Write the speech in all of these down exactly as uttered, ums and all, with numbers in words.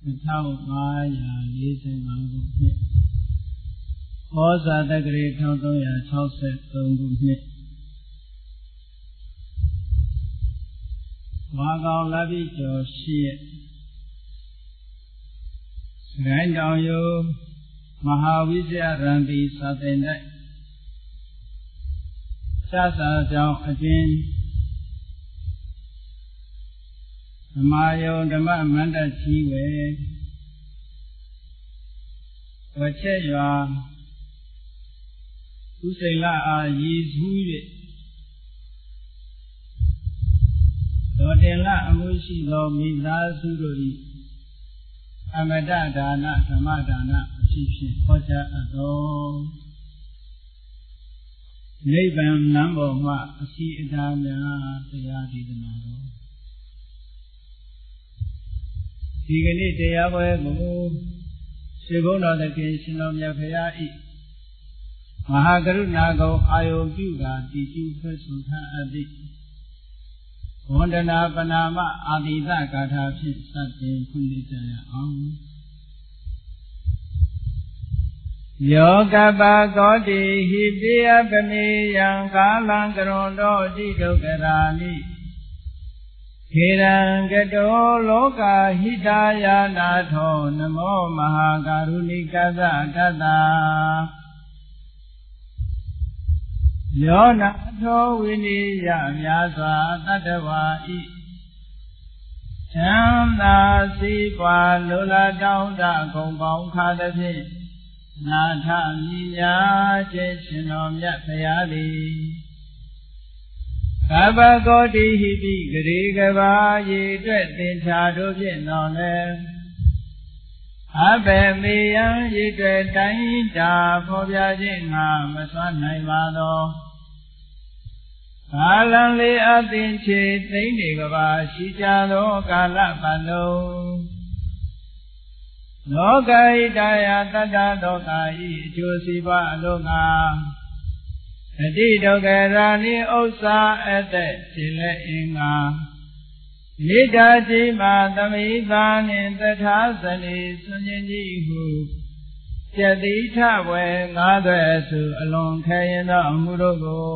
ထောင်ငါးရာလေးဆယ်ငါးခုနှစ်ဩဇာတက္ကရာတစ်ထောင်သုံးရာခြောက်ဆယ်သုံးခုနှစ်ဝါကောင်လပိကျော်ရှိရဲ့စကိုင်းတောင်ရိုးမဟာဝိဇ္ဇရံတိစာသင်တိုက်ရှားစာကြောင့်အကျဉ်းဓမ္မယုံဓမ္မမန္တကြီးဝေဝချက်ရွာဥစိန်လအားရည်စူး၍တော်တင်လအမှုရှိသောမိသားစုတို့၏အမတဒါနဓမ္မဒါနအဖြစ်ဖြင့်ဟောကြားအပ်သောနိဗ္ဗာန်လမ်းပေါ်မှအစီအတားများတရားဒေသနာတော်ဒီကနေ့တရားပွဲကိုရှင်ဘုန်းတော်သခင်ရှင်တော်မြတ်ဖရာ၏မဟာကရုဏာကုံအာယုပြုကာတည်ကျူဖွဲ့ဆိုထားအပ်သည့်ဝန္ဒနာပနာမအာတိသဂါထာဖြင့်စတင်ဖွင့်လှစ်ကြရအောင်ယောကပကောတိဟိပိယပမေယံကာလံကရွန်တောတိဒုက္ခရာမိခေရံကတောလောကဟိတာယာနာထောနမောမဟာကာရုဏိကသတတ္တာယောနာထောဝိနိယမြာစွာတတ္တဝါဤချမ်းသာစီးပွားလိုလားတောင်းတဂုံပေါင်းခါသဖြင့်နာထမိညာခြင်းရှင်တော်မြတ်ဖရာသည်ကဗ္ဗကောတိဟိပိဂရေကဘာရေအတွက်သင်္ချာတို့ဖြင့်တော်လဲအဘေမေယံရေအတွက်တိုင်းတာဖော်ပြခြင်းငါမစွမ်းနိုင်ပါသောကာလံလေးအသင်ချေသိမ့်နေကဘာရှိကြသောကာလပတ်လုံးလောကဣတယတတ္တလောကဤအကျိုးစီးပွားအလုံးငါအတိဒုက္ခရာနိဥစ္စာအသက်ရှင်လက်အင်္ဂါမိဒ္ဓတိမာသမိသာနှင့်တထာဇနိဆွညင်ကြီးဟုကျတိထဝေငါးသွဲစုအလွန်ခဲရင်သောအမှုတို့ကို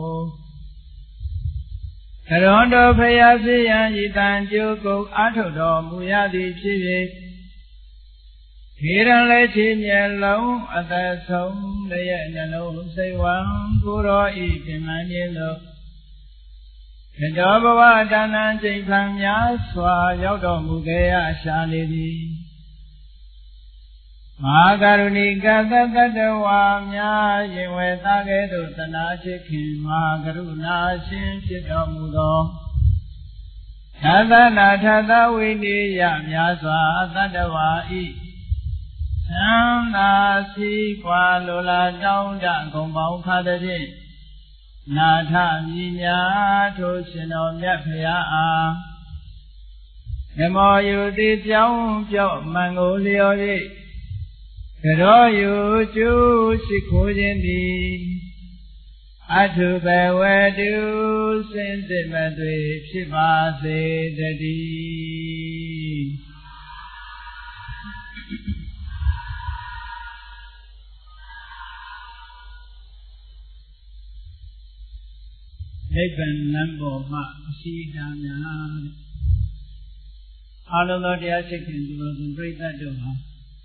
ကရွန်တော်ဖျားဖြစ်ရန်ဤတန်ကျိုးကိုအာထုတ်တော်မူရသည်ဖြစ်၍ခေရန်လည်းချီမျက်လုံးအသက်ဆုံးရဲ့နှလုံးစိတ်ဝံကိုတော်ဤပြင်မှန်ခြင်းတို့ကတော်ဘဝဒါနံချိန်ခံများစွာရောက်တော်မူခဲ့ရရှာနေသည်မဟာကရုဏိကသတ္တဝါများရင်ဝေသားကဲ့သို့သနာချစ်ခင်မဟာကရုဏာရှင်ဖြစ်တော်မူသောသာသနာထသဝိနည်းယများစွာသတ္တဝါဤသံသာစီကွာလိုလားတောင်းတဂုံပေါင်းခါတဲ့ဖြင့်နာထမြညာထိုရှင်တော်မြတ်ဖရာအားနမောယုတိပြောင်းပြော့မန်ကိုလျော်၍ကရောယုကျူးရှိခိုးခြင်းသည်အထုဘဝတုစင်စစ်မသွေဖြစ်ပါစေတည်းနိဗ္ဗာန်လမ်းပေါ်မှအစီအတားများအာလုံးသောတရားရှိခင်သူတော်စင်ပြိဿတ်တို့ဟာ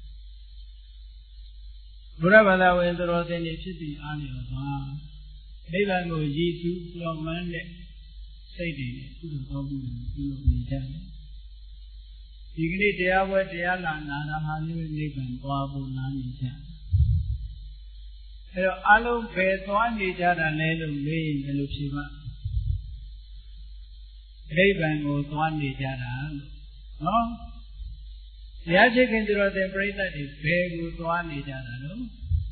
ဘုရားဘာသာဝင်သူတော်စင်တွေဖြစ်ပြီးအားလျော်စွာနိဗ္ဗာန်ကိုရည်စူးမျှော်မှန်းတဲ့စိတ်တွေနဲ့ကုသိုလ်ကောင်းမှုတွေပြုလုပ်နေကြတယ်ဒီကနေ့တရားပွဲတရားလာနာတာဟာမျိုးနိဗ္ဗာန်သွားဖို့နားနေကြတယ်အဲတော့အလုံးပဲသွားနေကြတာလဲလို့မေးရင်ဘယ်လိုဖြေမှာနိဗ္ဗာန်ကိုသွားနေကြတာလို့နော်တရားရှိခင်သူတော်စင်ပြိဿတ်တွေဘယ်ကိုသွားနေကြတာလို့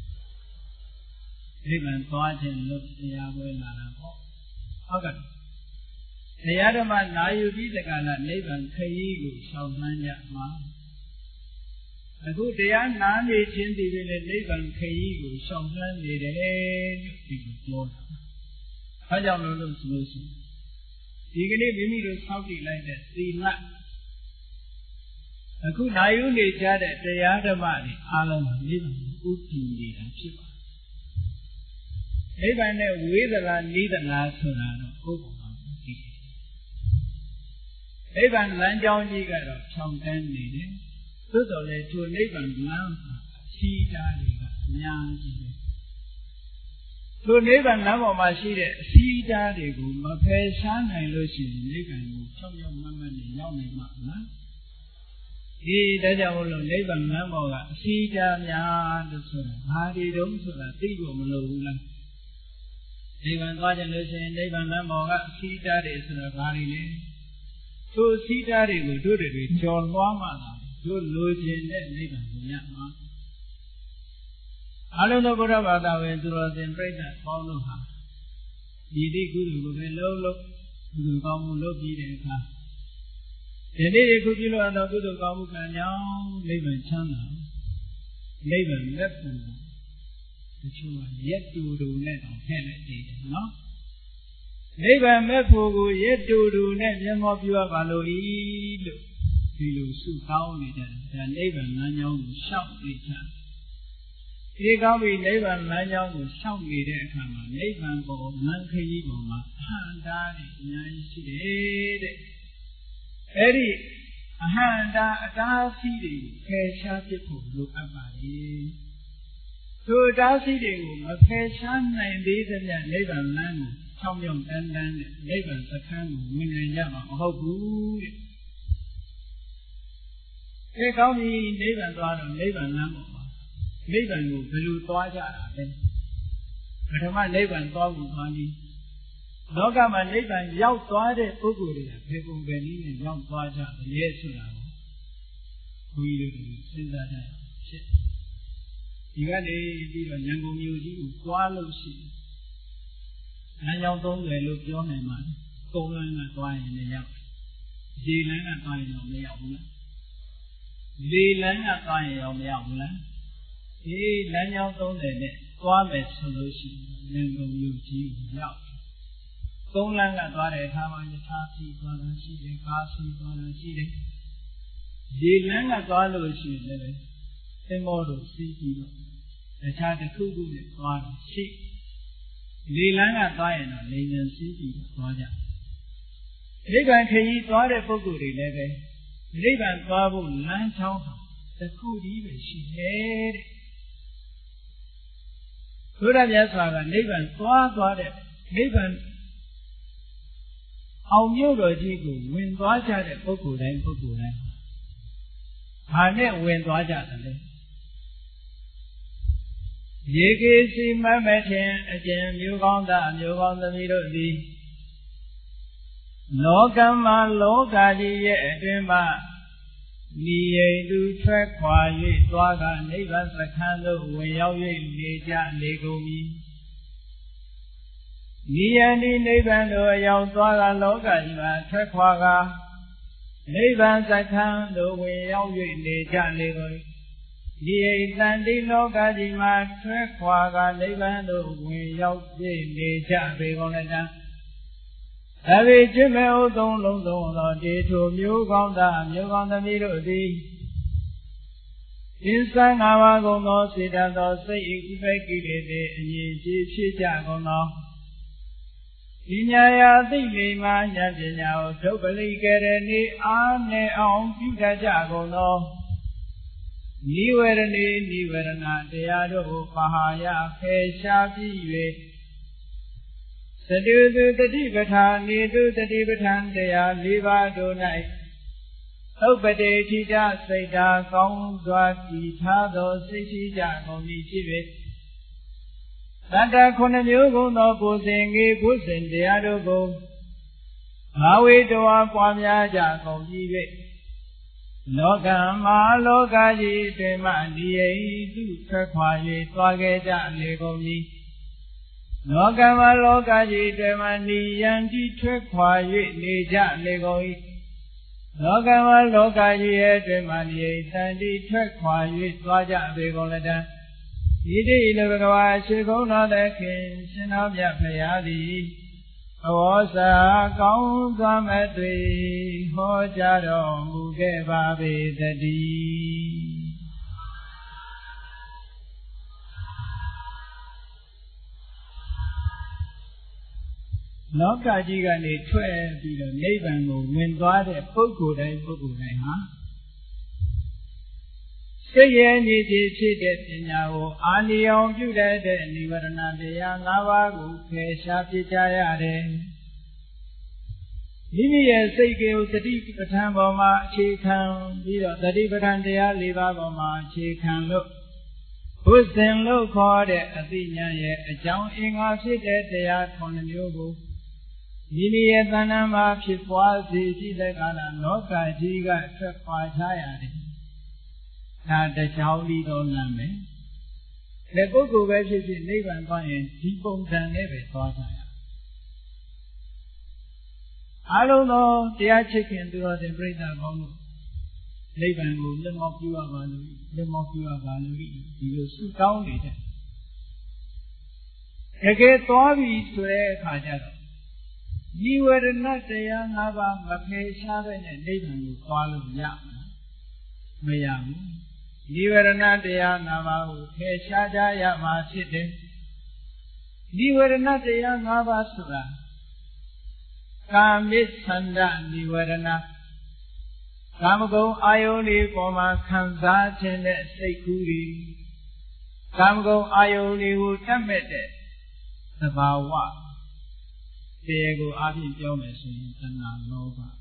နိဗ္ဗာန်သွားခြင်းလို့တရားပွဲလာတာပေါ့ဟုတ်ကဲ့တရားဓမ္မနာယူပြီးတက္ကလာနိဗ္ဗာန်ခရီးကိုရှောင်မှန်းကြမှာအခုတရားနာနေခြင်းဒီပဲလေနိဗ္ဗာန်ခရီးကိုရှောင်မှန်းနေတယ်လို့ဒီလိုပြောတာ။ဘာကြောင့်လို့လို့ဆိုလို့ရှိရင်ဒီကနေ့မိမိတို့စောင့်တည်လိုက်တဲ့သီလအခုနိုင်ဦးနေကြတဲ့တရားဓမ္မတွေအားလုံးကိုနိဗ္ဗာန်ကိုဥတည်နေတာဖြစ်ပါတယ်နိဗ္ဗာန်နဲ့ဝေဒနာနိဒနာဆိုတာတော့ကိုယ်ပေါ်မှာသိတယ်နိဗ္ဗာန်လမ်းကြောင်းကြီးကတော့ဖြောင်းတန်းနေတယ်သို့တော်လည်းထိုနိဗ္ဗာန်လမ်းမှာအရှိတာတွေကအများကြီးပဲထိုနိဗ္ဗာန်လမ်းပေါ်မှာရှိတဲ့အရှိတာတွေကိုမဖယ်ရှားနိုင်လို့ရှိရင်နိဗ္ဗာန်ကိုဖြောင်းဖြောင်းမမနဲ့ရောက်နိုင်မှာလားဒီဒါကြောင့်မို့လို့နိဗ္ဗာန်လမ်းပေါ်ကအရှိတာများလို့ဆိုတာဘာတွေတုံးဆိုတာသိဖို့မလိုဘူးလားနိဗ္ဗာန်သွားကြလို့ရှိရင်နိဗ္ဗာန်လမ်းပေါ်ကအရှိတာတွေဆိုတာဘာတွေလဲထိုအရှိတာတွေကိုတို့တွေကြော်လွှားမှသာတို့လိုချင်တဲ့နိဗ္ဗာန်ကိုရမှာအလုံးစုံဘုရားဘာသာဝင်သူတော်စင်ပြိဿပေါင်းတို့ဟာဒီတိကုသိုလ်ကိုပဲလုံးလုံးကုသိုလ်ကောင်းမှုလုပ်ပြီးတဲ့အခါဒီနေ့ဒီခုပြုလို့အတော့ကုသိုလ်ကောင်းမှုကံကြောင့်နိဗ္ဗာန်ချမ်းသာနိဗ္ဗာန်လက်ပံတချို့ကရက်တူတူနဲ့တော့ဖဲ့လိုက်သေးတယ်နော်နိဗ္ဗာန်မဲ့ဖို့ကိုရက်တူတူနဲ့မျက်မှောက်ပြုရပါလို့ဤလို့ဒီလိုဆုတောင်းနေကြတယ်ဒါနိဗ္ဗာန်လမ်းကြောင်းကိုရှောက်နေကြဒီကောင်းပြီနိဗ္ဗာန်လမ်းကြောင်းကိုရှောက်နေတဲ့အခါမှာနိဗ္ဗာန်ပေါ်လမ်းခရီးပေါ်မှာအဟံတာတွေအများကြီးရှိတယ်တဲ့အဲ့ဒီအဟံတာအတားအဆီးတွေကိုဖယ်ရှားပြဖို့လိုအပ်ပါလေထိုအတားအဆီးတွေကိုမဖယ်ရှားနိုင်သေးတဲ့နိဗ္ဗာန်လမ်းကိုချောင်းမြောင်းတန်းတန်းနဲ့နိဗ္ဗာန်စခန်းကိုဝင်နိုင်ကြမှာမဟုတ်ဘူးတဲ့ဒီကောင်းပြီနိဗ္ဗာန်သွားတော့နိဗ္ဗာန်လမ်းပေါ်မှာနိဗ္ဗာန်ကိုဘယ်လိုသွားကြတာလဲပထမနိဗ္ဗာန်သွားဖို့သွားပြီးလောကမှာနိဗ္ဗာန်ရောက်သွားတဲ့ပုဂ္ဂိုလ်တွေကဘယ်ပုံပဲနည်းနဲ့ရောက်သွားကြလဲဆိုတာကိုဘုန်းကြီးတို့စဉ်းစားကြရအောင်ဖြစ်ဒီကနေပြီးတော့ဉာဏ်ကုန်မျိုးကြီးကိုသွားလို့ရှိတယ်လမ်းကြောင်းသုံးတယ်လို့ပြောနိုင်မှာကုန်းလမ်းကသွားရင်လည်းရောက်ရေလမ်းကသွားရင်တော့မရောက်ဘူးလားလေလမ်းကသွားရင်ရောမရောက်ဘူးလားဒီလမ်းကြောင်းသုံးတယ်နဲ့သွားမယ်ဆိုလို့ရှိရင်ဉာဏ်ကုန်မျိုးကြီးကိုရောက်ကုန်းလမ်းကသွားတဲ့အခါမှာယထာစီသွားတာရှိတယ်ကားစီသွားတာရှိတယ်ရေလမ်းကသွားလို့ရှိရင်လည်းသင်္ဘောတို့စီးပြီးတော့တခြားတစ်ခုခုနဲ့သွားတာရှိလေလမ်းကသွားရင်တော့လေမြန်စီးပြီးသွားကြနိဗ္ဗာန်ခရီးသွားတဲ့ပုဂ္ဂိုလ်တွေလည်းပဲနိဗ္ဗာန်သွားဖို့လမ်းချောင်းဟာတစ်ခုကြီးပဲရှိတယ်တဲ့ဘုရားမြတ်စွာကနိဗ္ဗာန်သွားသွားတဲ့နိဗ္ဗာန်အောင်မြို့တော်ကြီးကိုဝင်သွားကြတဲ့ပုဂ္ဂိုလ်တိုင်းပုဂ္ဂိုလ်တိုင်းဘာနဲ့ဝင်သွားကြတယ်လဲရေကေစီမမထင်အကျဉ်မျိုးကောင်းသားမျိုးကောင်းသမီးတို့သည်လောကမှာလောကကြီးရဲ့အတွင်းမှာနိယိတုထွက်ခွာ၍သွားကနိဗ္ဗာန်စခန်းသို့ဝင်ရောက်၍နေကြလေကုန်ပြီနိယတိနိဗ္ဗာန်သို့ရောက်သွားကလောကကြီးမှာထွက်ခွာကနိဗ္ဗာန်စခန်းသို့ဝင်ရောက်၍နေကြလေကုန်ဒီဣတံဒီလောကကြီးမှာထွက်ခွာကနိဗ္ဗာန်သို့ဝင်ရောက်၍နေကြပေကုန်လည်းတံအဘိကျွတ်မဲ့ဥသုံးလုံးသုံးသောတေထုမျိုးကောင်းသားမျိုးကောင်းသမီးတို့သည်ဒီသံဃာဝါကုံသောစေတသောစိတ်ဥပိကိလေသေအညီကြီးဖြစ်ကြကုန်သောဒီညာယာသိလိမ္မာဉာဏ်ပညာကိုဒုပလိကရဏီအားနေအောင်ပြုတတ်ကြကုန်သောနိဝရဏီနိဝရဏတရားတို့ကိုပဟာယဖေရှားပြီး၍သတုတုတတိပဋ္ဌာနိတုတတိပဋ္ဌာန်တရား၄ပါးတို့၌ဥပတေထိကြစိတ်ဓာကောင်းစွာတည်ထားသောစိတ်ရှိကြကုန်သည်ဖြစ်၍တတ္တခုနှစ်မျိုးကုန်သောပုဇင်ကြီးပုဇင်တရားတို့ကိုဘာဝေတဝါပွားများကြကုန်ပြီ၍လောကမှာလောကကြီးတွင်မှဒီယိတုထွက်ခွာ၍သွားခဲ့ကြလေကုန်ပြီလောကမှာလောကကြီးတွင်မှနိယံတိထွက်ခွာ၍နေကြလေကုန်၏လောကမှာလောကကြီးရဲ့တွင်မှနိယတံတိထွက်ခွာ၍သွားကြပေကုန်လည်းတံဣတိလဘဂဝါရှိခုံတော်သခင်ရှင်တော်မြတ်ဖရာသည်ဩဇာကောင်းစွာမဲ့တွေဟောကြားတော်မူခဲ့ပါပေသတည်းလောကကြီးကနေထွက်ပြီးတော့နိဗ္ဗာန်ကိုဝင်သွားတဲ့ပုဂ္ဂိုလ်တိုင်းပုဂ္ဂိုလ်တိုင်းဟာစိတ်ရဲ့နေကြဖြစ်တဲ့ပညာကိုအာနိယောင်ပြုတတ်တဲ့និဝရဏတရား၅ပါးကိုဖယ်ရှားပြကြရတယ်မိမိရဲ့စိတ်ကိုသတိပဋ္ဌာန်ပေါ်မှာအခြေခံပြီးတော့သတိပဋ္ဌာန်တရား၄ပါးပေါ်မှာအခြေခံလို့ဘုဇင်လို့ခေါ်တဲ့အသိဉာဏ်ရဲ့အကြောင်းအင်္ဂါဖြစ်တဲ့တရားခုနှစ်မျိုးကိုမိမိရဲ့တဏ္ဍာမှာဖြစ်ပွားစေရှိတဲ့ကာလလောကကြီးကထွက်ခွာချရတယ်ဒါတကြောင်ဒီတော့နာမယ်လက်ပုဂ္ဂိုလ်ပဲဖြစ်ဖြစ်နိဗ္ဗာန်သွားရင်ဒီပုံစံနဲ့ပဲသွားကြရအလုံးသောတရားချစ်ခင်သူတော်စင်ပြိဿကောင်းတို့နိဗ္ဗာန်ကိုလက်မောက်ပြုရပါလို့လက်မောက်ပြုရပါလို့ဒီလိုဆုတောင်းနေတဲ့တကယ်သွားပြီဆိုတဲ့အခါကျတော့နိဝရဏတရား၅ပါးမဖယ်ရှားပဲနဲ့နိဗ္ဗာန်ကိုသွားလို့ရမှာမရဘူးနိဝရဏတရား၅ပါးကိုဖယ်ရှားကြရမှာဖြစ်တယ်နိဝရဏတရား၅ပါးဆိုတာကာမိသန္ဒနိဝရဏကာမဂုဏ်အာယုန်လေးပေါ်မှာခံစားခြင်းနဲ့စိတ်ကူးတွေကာမဂုဏ်အာယုန်လေးကိုတတ်မဲ့တဲ့သဘာဝတရားကိုအပြည့်ပြောမယ်ဆိုရင်တဏှာလောဘပေါ့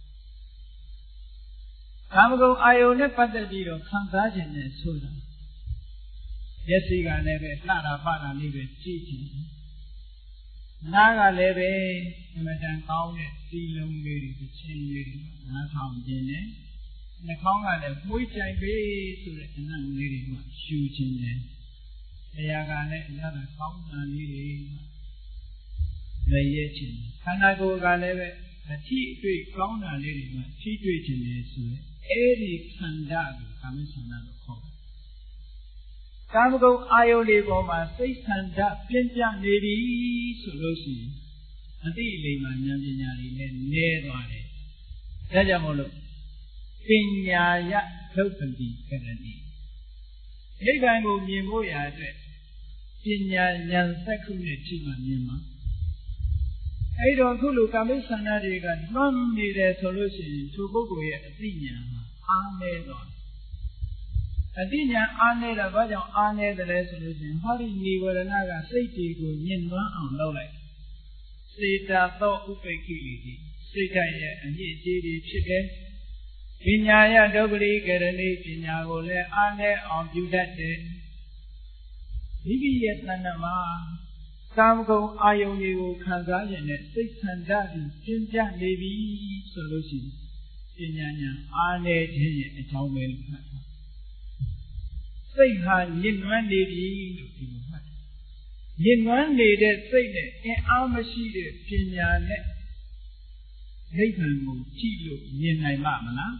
ကာမဂုဏ်အာယုန်နဲ့ပတ်သက်ပြီးတော့ခံစားခြင်းနဲ့ဆိုတာမျက်စိကလည်းပဲလှတာပတာလေးပဲကြည့်ခြင်းနားကလည်းပဲအမှန်တန်ကောင်းတဲ့စီလုံးလေးတွေချင်းလေးတွေနားထောင်ခြင်းနဲ့နှာခေါင်းကလည်းမွှေးကြိုင်ပေးဆိုတဲ့အနံ့လေးတွေမှရှူခြင်းနဲ့တရားကလည်းအရသာကောင်းတာလေးတွေလည်းရဲ့ခြင်းခန္ဓာကိုယ်ကလည်းပဲအထီးအတွေ့ကောင်းတာလေးတွေမှထိတွေ့ခြင်းနဲ့ဆိုရင်အဲ့ဒီခန္ဓာကိုကာမိသန္ဓလို့ခေါ်တယ်ကာမဂုဏ်အာယုန်လေးပေါ်မှာစိတ်ဆန္ဒပြင်းပြနေပြီဆိုလို့ရှိရင်အတိအလိမ္မာဉာဏ်ပညာတွေလည်းနည်းသွားတယ်။ဒါကြောင့်မို့လို့ပညာယသုတ်ပတိကရဏီနိဗ္ဗာန်ကိုမြင်ဖို့ရာအတွက်ပညာဉာဏ်စက္ခုနဲ့ကြည့်မှမြင်မှာအဲ့တော့ခုလိုကာမိသန္ဓတွေကလွမ်းနေတယ်ဆိုလို့ရှိရင်သူပုဂ္ဂိုလ်ရဲ့အသိဉာဏ်ဟာအားနည်းသွားအတိညာအားနေတာဘာကြောင့်အားနေတယ်လဲဆိုလို့ရှိရင်ဟောဒီနိဝရဏကစိတ်တွေကိုညှဉ်းနှွမ်းအောင်လုပ်လိုက်စေတာသောဥပိ္ခိလိတိစိတ်ဓာတ်ရဲ့အညစ်အကြေးတွေဖြစ်တယ်ပညာယဒုပ္ပလိကရဏိပညာကိုလည်းအားနေအောင်ပြုတတ်တယ်မိမိရဲ့တဏ္ဍမှာကာမဂုဏ်အာယုန်တွေကိုခံစားရတဲ့စိတ်ဆန္ဒတွေကျင်းပြနေပြီဆိုလို့ရှိရင်ပညာဉာဏ်အားနေခြင်းရဲ့အကြောင်းပဲလို့မှတ်ထားစိတ်ဟာညစ်နွမ်းနေပြီလို့ဒီလိုမှတ်တယ်ညစ်နွမ်းနေတဲ့စိတ်နဲ့အင်အားမရှိတဲ့ပညာနဲ့နိဗ္ဗာန်ကိုကြည့်လို့မြင်နိုင်မှာမလား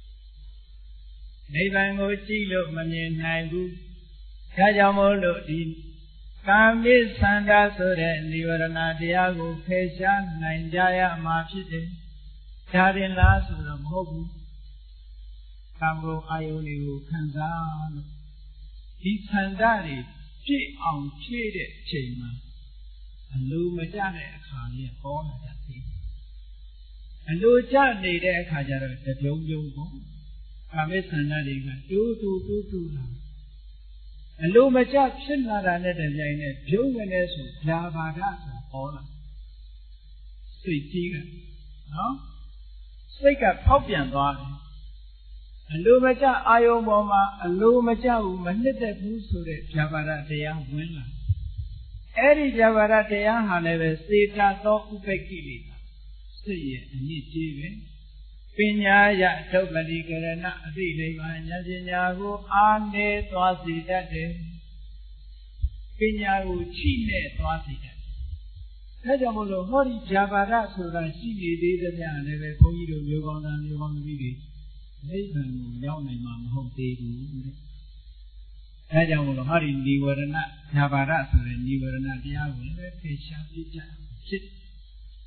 နိဗ္ဗာန်ကိုကြည့်လို့မမြင်နိုင်ဘူးဒါကြောင့်မို့လို့ဒီကာမိသန္တာဆိုတဲ့និဝရဏတရားကိုဖယ်ရှားနိုင်ကြရမှာဖြစ်တယ်ဒါရင်လားဆိုတော့မဟုတ်ဘူးကာမဂုဏ်အာယုန်တွေကိုခံစားလို့ဒီသန္တာတွေပြည့်အောင်ဖြည့်တဲ့အချိန်မှာအလိုမကျတဲ့အခါကြီးပေါ်လာတတ်တယ်အလိုကျနေတဲ့အခါကျတော့တပြုံပြုံပေါ့ကာမိသန္တာတွေကတိုးတိုးတိုးတိုးလာအလိုမကျဖြစ်လာတာနဲ့တပြိုင်နက်ပြုံးနေတယ်ဆိုဓာဘာဒဆိုတာပေါ်လာစိတ်ကြီးကနော်စိတ်ကဖောက်ပြန်သွားတယ်အလိုမကျအာယုံပေါ်မှာအလိုမကျဘူးမနှစ်သက်ဘူးဆိုတဲ့ဓာဘာဒတရားဝင်လာအဲ့ဒီဓာဘာဒတရားဟာလည်းပဲစေတသောဥပိ္ခိလိစိတ်ရဲ့အညစ်အကြေးပဲပညာယဒုပ္ပတိကရဏအသိလိမ္မာဉာဏ်ပညာကိုအားနည်းသွားစေတတ်တယ်ပညာကိုချိနဲ့သွားစေတတ်တယ်ဒါကြောင့်မို့လို့ဟောဒီဓာဘာဒဆိုတာရှိနေသေးသမျှလည်းပဲဘုန်းကြီးတို့မျိုးကောင်းသားမျိုးကောင်းသမီးတွေနိဗ္ဗာန်ကိုရောက်နိုင်မှာမဟုတ်သေးဘူးတဲ့အဲကြောင့်မို့လို့ဟောဒီនិဝရဏဓာဘာဒဆိုတဲ့និဝရဏတရားကိုလည်းဖယ်ရှားပြကြဖြစ်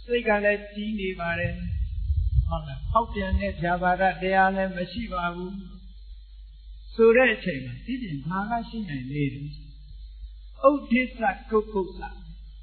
စိတ်ကလည်းကြီးနေပါတယ်ဟုတ်လားဖောက်ပြန်တဲ့ဇာဘာရတရားလည်းမရှိပါဘူးဆိုတဲ့အချိန်မှာဒီပြင်ဘာကရှိနိုင်လေလဲဥဒိစ္စကုက္ကုစ္စဥ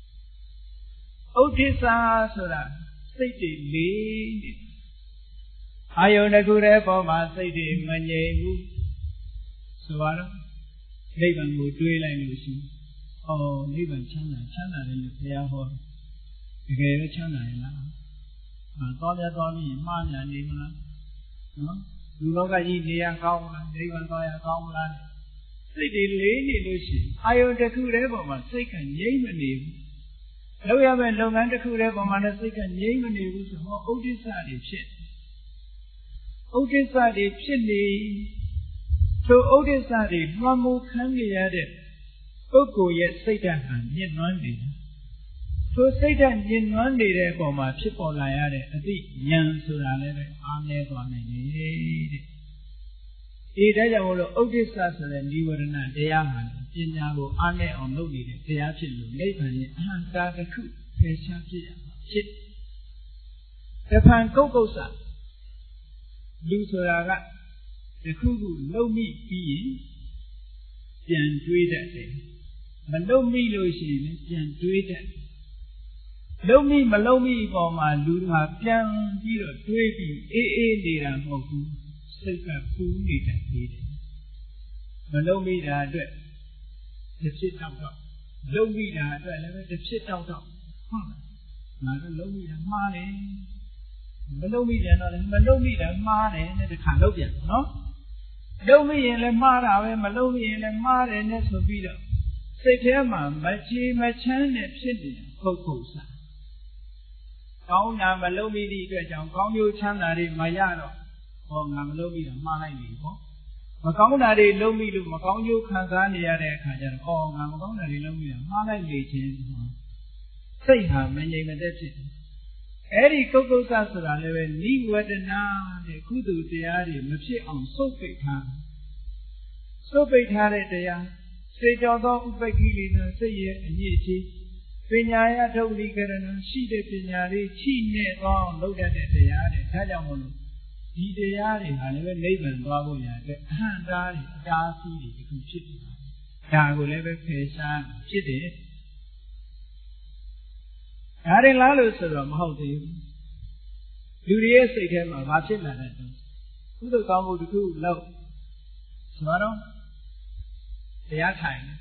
ဒိစ္စဆိုတာစိတ်တွေလေးနေအာယုန်တစ်ခုတည်းပေါ်မှာစိတ်တွေမငြိမ်ဘူးဆိုတော့နိဗ္ဗာန်ကိုတွေးလိုက်လို့ရှိရင်အော်နိဗ္ဗာန်ချမ်းသာချမ်းသာတယ်လို့ဘုရားဟောတကယ်လို့ချမ်းသာရင်လားမတော်ပြတော်ပြီးမှားညာနေမလားနော်လူလောကကြီးနေရကောင်းမလားနိဗ္ဗာန်သွားရကောင်းမလားစိတ်တွေလေးနေလို့ရှိရင်အာယုန်တစ်ခုတည်းပေါ်မှာစိတ်ကငြိမ့်မနေဘူးလုပ်ရမယ့်လုပ်ငန်းတစ်ခုတည်းပေါ်မှာလည်းစိတ်ကငြိမ့်မနေဘူးဆိုတော့ဥဒိစ္စတွေဖြစ်ဥဒိစ္စတွေဖြစ်နေထိုဥဒိစ္စတွေလွှမ်းမိုးခံရတဲ့ပုဂ္ဂိုလ်ရဲ့စိတ်ဓာတ်ဟာညှဉ်းနှွမ်းနေတယ်ထိုစိတ်ဓာတ်ညှဉ်းနှွမ်းနေတဲ့အပေါ်မှာဖြစ်ပေါ်လာရတဲ့အသိဉာဏ်ဆိုတာလည်းပဲအားနည်းသွားနိုင်တယ်တဲ့ဒီဒါကြောင့်မို့လို့ဥဒိစ္စဆိုတဲ့និဝရဏတရားဟာပညာကိုအားနည်းအောင်လုပ်နေတဲ့တရားဖြစ်လို့နိဗ္ဗာန်ရဲ့အဟံကာတစ်ခုဖယ်ရှားဖြစ်ရမှာဖြစ်တဖန်ကုက္ကုစ္စလူဆိုတာကတစ်ခုခုလုံးမိပြီးရင်ပြန်တွေးတတ်တယ်မလုံးမိလို့ရှိရင်ပြန်တွေးတတ်လုံးမိမလုံးမိအပေါ်မှာလူဟာပြန်ပြီးတော့တွေးပြီးအေးအေးနေတာမဟုတ်ဘူးစိတ်ကပူနေတတ်သေးတယ်မလုံးမိတာအတွက်တစ်ဖြစ်တောက်တော့လုံးမိတာအတွက်လည်းတစ်ဖြစ်တောက်တော့ဟုတ်လားငါတို့လုံးမိတာမှားတယ်မလုံးမိပြန်တော့လည်းမလုံးမိတာမှားတယ်နဲ့တစ်ခါလုံးပြန်နော်လုံးမိရင်လည်းမှားတာပဲမလုံးမိရင်လည်းမှားတယ်နဲ့ဆိုပြီးတော့စိတ်ထဲမှာမချေမချမ်းနဲ့ဖြစ်နေတဲ့ပုဂ္ဂိုလ်စားကောင်းတာမလုံးမိသည့်အတွက်ကြောင့်ကောင်းကျိုးချမ်းသာတွေမရတော့ဟောငါမလုံးမိတော့မှားလိုက်ပြီဟောမကောင်းတာတွေလုံးမိလို့မကောင်းကျိုးခံစားနေရတဲ့အခါကျတော့အော်ငါမကောင်းတာတွေလုံးမိတော့မှားလိုက်လေခြင်းစိတ်ဟာမငြိမ်မသက်ဖြစ်တယ်အဲ့ဒီကုက္ကုစ္စဆိုတာလည်းပဲနိဝရဏတဲ့ကုသိုလ်တရားတွေမဖြစ်အောင်စုပ်ပိတ်ထားစုပ်ပိတ်ထားတဲ့တရားစေကြောသောဥပ္ပကိလေသာစိတ်ရဲ့အညစ်အကြေးပညာရထုတ်လိကရဏရှိတဲ့ပညာလေးချိနဲ့သောလုပ်တတ်တဲ့တရားတွေဒါကြောင့်မို့လို့ဒီတရားတွေဟာလည်းပဲနိဗ္ဗာန်သွားဖို့ရတဲ့အဟံတားတွေအတားအဆီးတွေတခုဖြစ်နေတာဒါကိုလည်းပဲဖယ်ရှားဖြစ်တယ်ဒါရင်လားလို့ဆိုတော့မဟုတ်သေးဘူးလူတွေရဲ့စိတ်ထဲမှာဘာဖြစ်လာတဲ့ကုသိုလ်ကောင်းမှုတစ်ခုလောက်ဆိုတော့တရားထိုင်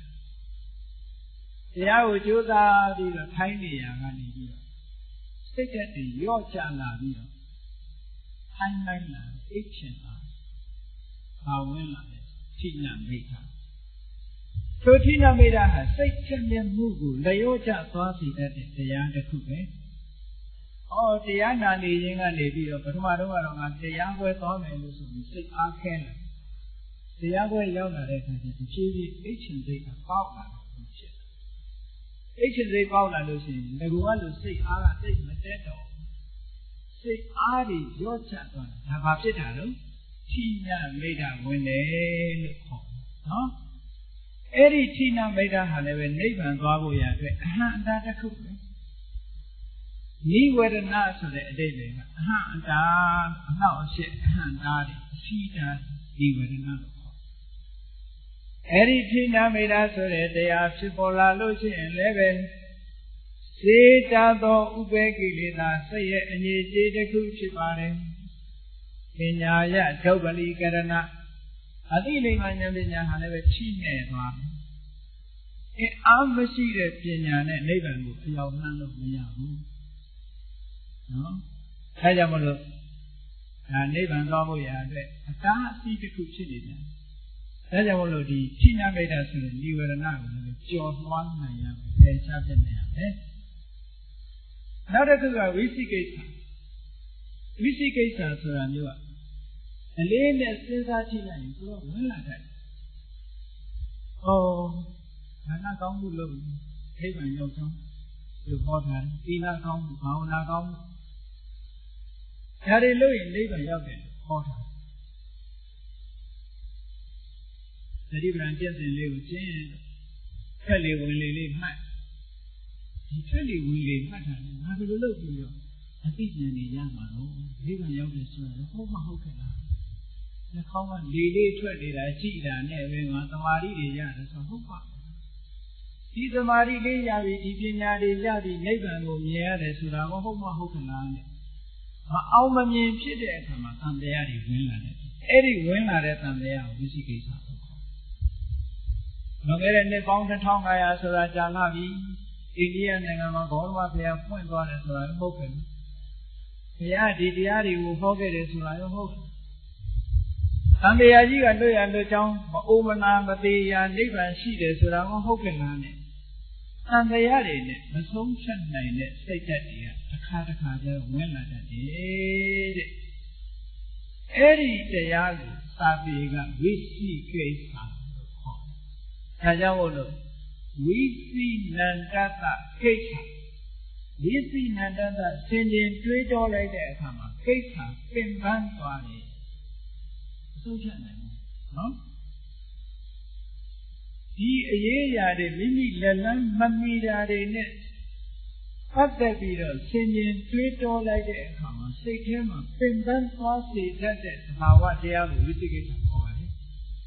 တရားကိုကြိုးစားပြီးတော့ထိုင်နေရကနေပြီးတော့စိတ်ဓာတ်တွေရော့ချလာပြီးတော့ထိုင်နိုင်လာအိတ်ချင်လာဘာဝင်လာလဲထိနာမိတ်တာထိုထိနာမိတ်တာဟာစိတ်ချက်မြတ်မှုကိုလျော့ကျသွားစေတဲ့တရားတစ်ခုပဲ။အော်တရားနာနေရင်ကနေပြီးတော့ပထမတော့ကတော့ငါတရားပွဲသွားမယ်လို့ဆိုပြီးစိတ်အားခဲလာ။တရားပွဲရောက်လာတဲ့အခါကျတော့ဖြည်းဖြည်းအိတ်ချင်စိတ်ကပေါက်လာတော့ဖြစ်တယ်။အိတ်ချင်စိတ်ပေါက်လာလို့ရှိရင်ငကူကလို့စိတ်အားကစိတ်မတက်တော့စိတ်အားတွေရော့ချသွားတာဒါဘာဖြစ်တာလို့ထိနာမိတ်တာဝင်တယ်လို့ခေါ်နော်။အဲ့ဒီထိနာမိတ်တာဟာလည်းပဲနိဗ္ဗာန်သွားဖို့ရအတွက်အဟံအတားတစ်ခုပဲနိဝရဏဆိုတဲ့အတိတ်တွေကအဟံအတားအနောက်အရှိအဟံအတားတွေအစီတာနိဝရဏလို့ခေါ်အဲ့ဒီထိနာမိတ်တာဆိုတဲ့တရားဖြစ်ပေါ်လာလို့ရှိရင်လည်းပဲစေတသောဥပေကိလေသာစိတ်ရဲ့အငြိအကျေးတစ်ခုဖြစ်ပါတယ်ပညာယဒုပ္ပလိကရဏအတိလိမ္မာဉာဏ်ပညာဟာလည်းပဲချိနေသွားတယ်။အဲအားမရှိတဲ့ပညာနဲ့နိဗ္ဗာန်ကိုအရောက်နှမ်းလို့မရဘူး။နော်။အဲကြောင့်မလို့ဒါနိဗ္ဗာန်သွားဖို့ရအတွက်အတားအဆီးတစ်ခုဖြစ်နေတယ်။အဲကြောင့်မလို့ဒီချိနာမိတ်တာဆိုတဲ့និဝရဏကိုလည်းကြော်လွှမ်းနိုင်ရမယ်။ဖယ်ရှားပြနိုင်ရမယ်။နောက်တစ်ခုကဝိသိကိစ္စ။ဝိသိကိစ္စဆိုတာမျိုးကအလေးနဲ့စဉ်းစားကြည့်လိုက်ရင်သူကဝင်လာတယ်။အော်ဒါနကောင်းမှုလို့အိဗံရောက်ဆုံးသူဟောတာသီလကောင်းမှုဘာဝနာကောင်းမှုဒါတွေလို့ရင်အိဗံရောက်တယ်ဟောတာသတိပ္ပံပြည့်စုံလေးကိုကျင့်ဖက်လေးဝင်လေးလေးမှတ်ဒီထွက်လေဝင်လေမှတ်ထားတယ်ငါဘယ်လိုလုပ်ပြီးတော့အသိဉာဏ်တွေရမှာတော့ဒီကရောက်တယ်ဆိုတော့ဟုတ်မဟုတ်ခဲ့လားနှာခေါင်းကလေလေးထွက်နေတာကြည့်တာနဲ့ပဲငါသမာဓိတွေရတယ်ဆိုဟုတ်ပါဒီသမာဓိလေးရပြီဒီပညာတွေရပြီနိဗ္ဗာန်ကိုမြင်ရတယ်ဆိုတာကဟုတ်မဟုတ်ခဲ့လားနဲ့မအောင်မမြင်ဖြစ်တဲ့အခါမှာသံတရားတွေဝင်လာတယ်အဲ့ဒီဝင်လာတဲ့သံတရားကိုဝိသိကိစ္စလို့ခေါ်တယ်လွန်ခဲ့တဲ့နှစ်ပေါင်းတစ်ထောင်၅ရာဆိုတာကြာလာပြီအိန္ဒိယနိုင်ငံမှာဂေါတမဘုရားဖွင့်သွားတယ်ဆိုတာဟုတ်ကဲ့ဘုရားဒီတရားတွေကိုဟောခဲ့တယ်ဆိုတာရောဟုတ်တယ်သံတရားကြီးကတွေ့ရလို့ကြောင်းမအိုမနာမသေးရာနိဗ္ဗာန်ရှိတယ်ဆိုတာကဟုတ်ကဲ့လားနဲ့သံတရားတွေနဲ့မဆုံးဖြတ်နိုင်တဲ့စိတ်ဓာတ်တွေကတစ်ခါတစ်ခါကျဝင်လာတတ်တယ်တဲ့အဲ့ဒီတရားကိုသာပေကဝိသိကိစ္စလို့ခေါ်တယ်ဒါကြောင့်မို့လို့ဝိသိနန္တတကိစ္စဝိသိနန္တတဆင်ခြင်တွေးကြောလိုက်တဲ့အခါမှာကိစ္စပင်ပန်းသွားတယ်ဆုံးဖြတ်နိုင်တယ်နော်ဒီအရေးအရာတွေမိမိလက်လန်းမမီတာတွေနဲ့ပတ်သက်ပြီးတော့ဆင်ခြင်တွေးတောလိုက်တဲ့အခါမှာစိတ်ထဲမှာပင်ပန်းသွားစေတတ်တဲ့သဘာဝတရားကိုဝိသိကိစ္စခေါ်ပါတယ်။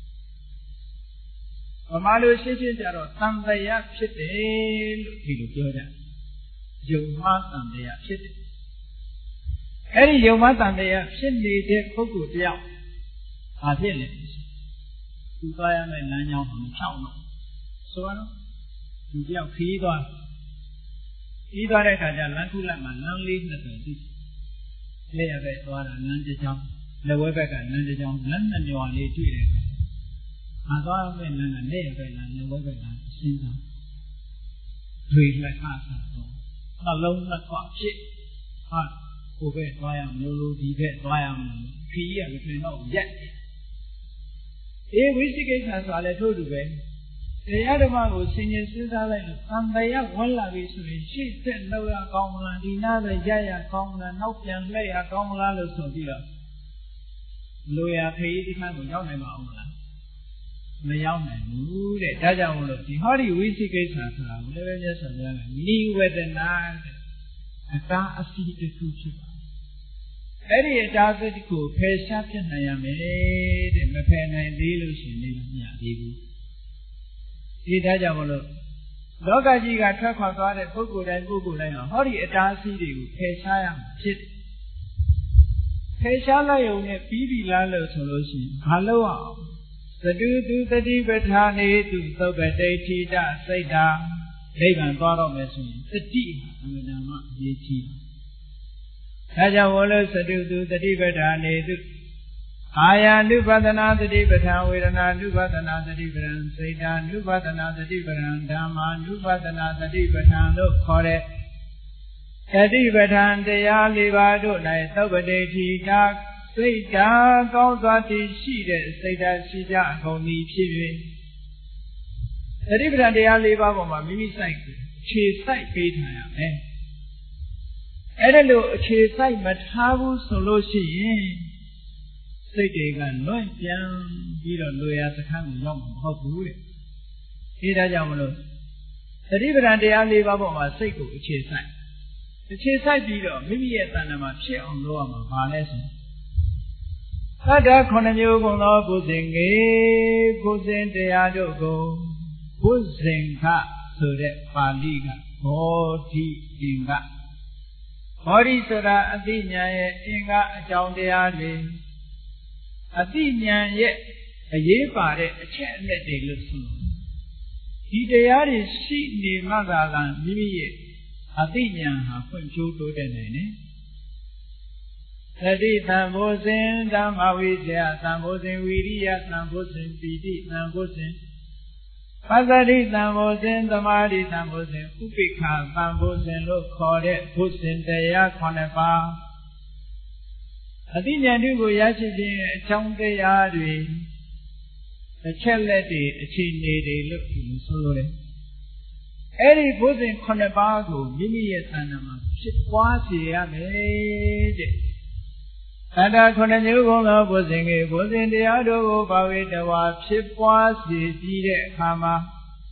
ဗမာလိုရှင်းရှင်းကြတော့သံတရားဖြစ်တယ်လို့ဒီလိုပြောကြတယ်။ယုံမှားသံတရားဖြစ်တယ်။အဲဒီယုံမှားသံတရားဖြစ်နေတဲ့ပုဂ္ဂိုလ်တယောက်ဘာဖြစ်လဲသူသွားရမယ့်လမ်းကြောင်းကိုဖြောင်းတော့ဆိုတော့သူတယောက်ခီးသွားခီးသွားတဲ့အခါကျလမ်းခုလက်မှာလမ်းလေးနှစ်သွယ်ရှိလက်ရဘက်သွားတာလမ်းတစ်ကြောင်းလက်ဝဲဘက်ကလမ်းတစ်ကြောင်းလမ်းနှစ်ညော်လေးတွေ့တယ်ငါသွားရမယ့်လမ်းကလက်ရဘက်လမ်းလက်ဝဲဘက်ကလမ်းရှင်းသွားတွေ့လက်ခါစားတော့နှလုံးနှစ်ခွဖြစ်ဟာကိုယ်ပဲသွားရမလို့ဒီဘက်သွားရမလို့ခီးရမဖြစ်တော့ရက်အေးဝိသိကိစ္စဆိုတာလည်းထို့တူပဲတရားဓမ္မကိုဆင်ခြင်စဉ်းစားလိုက်လို့သံတရားဝင်လာပြီဆိုရင်ရှေ့ဆက်လောက်ရကောင်းမလားဒီနားပဲရရကောင်းမလားနောက်ပြန်လှည့်ရကောင်းမလားလို့ဆိုပြီးတော့လိုရာခေးဒီခါကိုရောက်နိုင်မှာအောင်မလားမရောက်နိုင်ဘူးတဲ့ဒါကြောင့်မလို့ဒီဟောဒီဝိသိကိစ္စဆိုတာဘယ်လိုပဲမြတ်စွာဘုရားကနိဝေဒနာအတားအစီတစ်ခုဖြစ်ပါအဲ့ဒီအတားစိတ်ကိုဖယ်ရှားပြနိုင်ရမယ်တဲ့မဖယ်နိုင်သေးလို့ရှိရင်လည်းမရသေးဘူးဒီဒါကြောင့်မလို့လောကကြီးကထွက်ခွာသွားတဲ့ပုဂ္ဂိုလ်တိုင်းပုဂ္ဂိုလ်တိုင်းဟောဒီအတားအဆီးတွေကိုဖယ်ရှားရမှာဖြစ်တယ်ဖယ်ရှားလိုက်ရုံနဲ့ပြီးပြီလားလို့ဆိုလို့ရှိရင်မလုပ်အောင်သတုတုတတိပဋ္ဌာနေတုသုပတိဋ္ဌိတစိတ်တာနိဗ္ဗာန်သွားတော့မယ်ဆိုရင်တတိအမှန်တမ်းအရေးကြီးဒါကြောင့်ဝလို့သတုတုတတိပဋ္ဌာနေတုအာယာနုပဒနာတတိပဋ္ဌာဝေဒနာနုပဒနာတတိပဋ္ဌာစိတ်တာနုပဒနာတတိပဋ္ဌာဓမ္မာနုပဒနာတတိပဋ္ဌာလို့ခေါ်တဲ့တတိပဋ္ဌာတရား၄ပါးတို့၌သုပတိဋ္ဌိတာစိတ်ဓာတ်ကောင်းစွာတည်ရှိတဲ့စိတ်ဓာတ်ရှိကြအကုန်ဤဖြစ်၍တတိပဋ္ဌာန်တရား၄ပါးပေါ်မှာမိမိစိုက်ခြေစိုက်ပေးထားရမယ်အဲ့ဒါလို့အခြေစိုက်မထားဘူးဆိုလို့ရှိရင်စိတ်တွေကလွင့်ပြန်ပြီးတော့လူရစခန်းကိုရောက်မှာမဟုတ်ဘူးတဲ့ဒီဒါကြောင့်မလို့တတိပဋ္ဌာန်တရား၄ပါးပေါ်မှာစိတ်ကိုအခြေစိုက်အခြေစိုက်ပြီးတော့မိမိရဲ့တဏ္ဍာမှာဖြစ်အောင်လုပ်ရမှာဘာလဲဆိုသတ္တခုနှစ်မျိုးကုန်သောဘုဇင်ငေဘုဇင်တရားတို့ကိုဘုဇင်ခဆိုတဲ့ပါဠိကဘောဓိအင်္ဂဘောဓိဆိုတာအသိဉာဏ်ရဲ့အင်္ဂအကြောင်းတရားတွေအသိဉာဏ်ရဲ့အရေးပါတဲ့အချက်အလက်တွေလို့ဆိုဒီတရားတွေရှိနေမှသာကမိမိရဲ့အသိဉာဏ်ဟာဖွံ့ဖြိုးတိုးတက်နိုင်တယ်သတိသံဃောဇင်ဓမ္မဝိဇ္ဇာသံဃောဇင်ဝိရိယသံဃောဇင်ပီတိသံဃောဇင်ပသတိသံဃောဇင်သမာဓိသံဃောဇင်ဥပိ္ပခာသံဃောဇင်လို့ခေါ်တဲ့ဘုဇင်တရားခုနှစ်ပါးအသိဉာဏ်တွေကိုရရှိခြင်းအကြောင်းတရားတွေအချက်လက်တွေအခြေအနေတွေလို့ဒီလိုဆိုလိုတယ်အဲ့ဒီဘုဇင်ခုနှစ်ပါးကိုမိမိရဲ့သဏ္ဍာန်မှာဖြစ်ပွားစေရမယ်တဲ့သတ္တခုနှစ်မျိုးကုန်သောဘုဇင်ကေဘုဇင်တရားတို့ကိုဘာဝေတဝါဖြစ်ပွားစေပြီးတဲ့အခါမှာဘ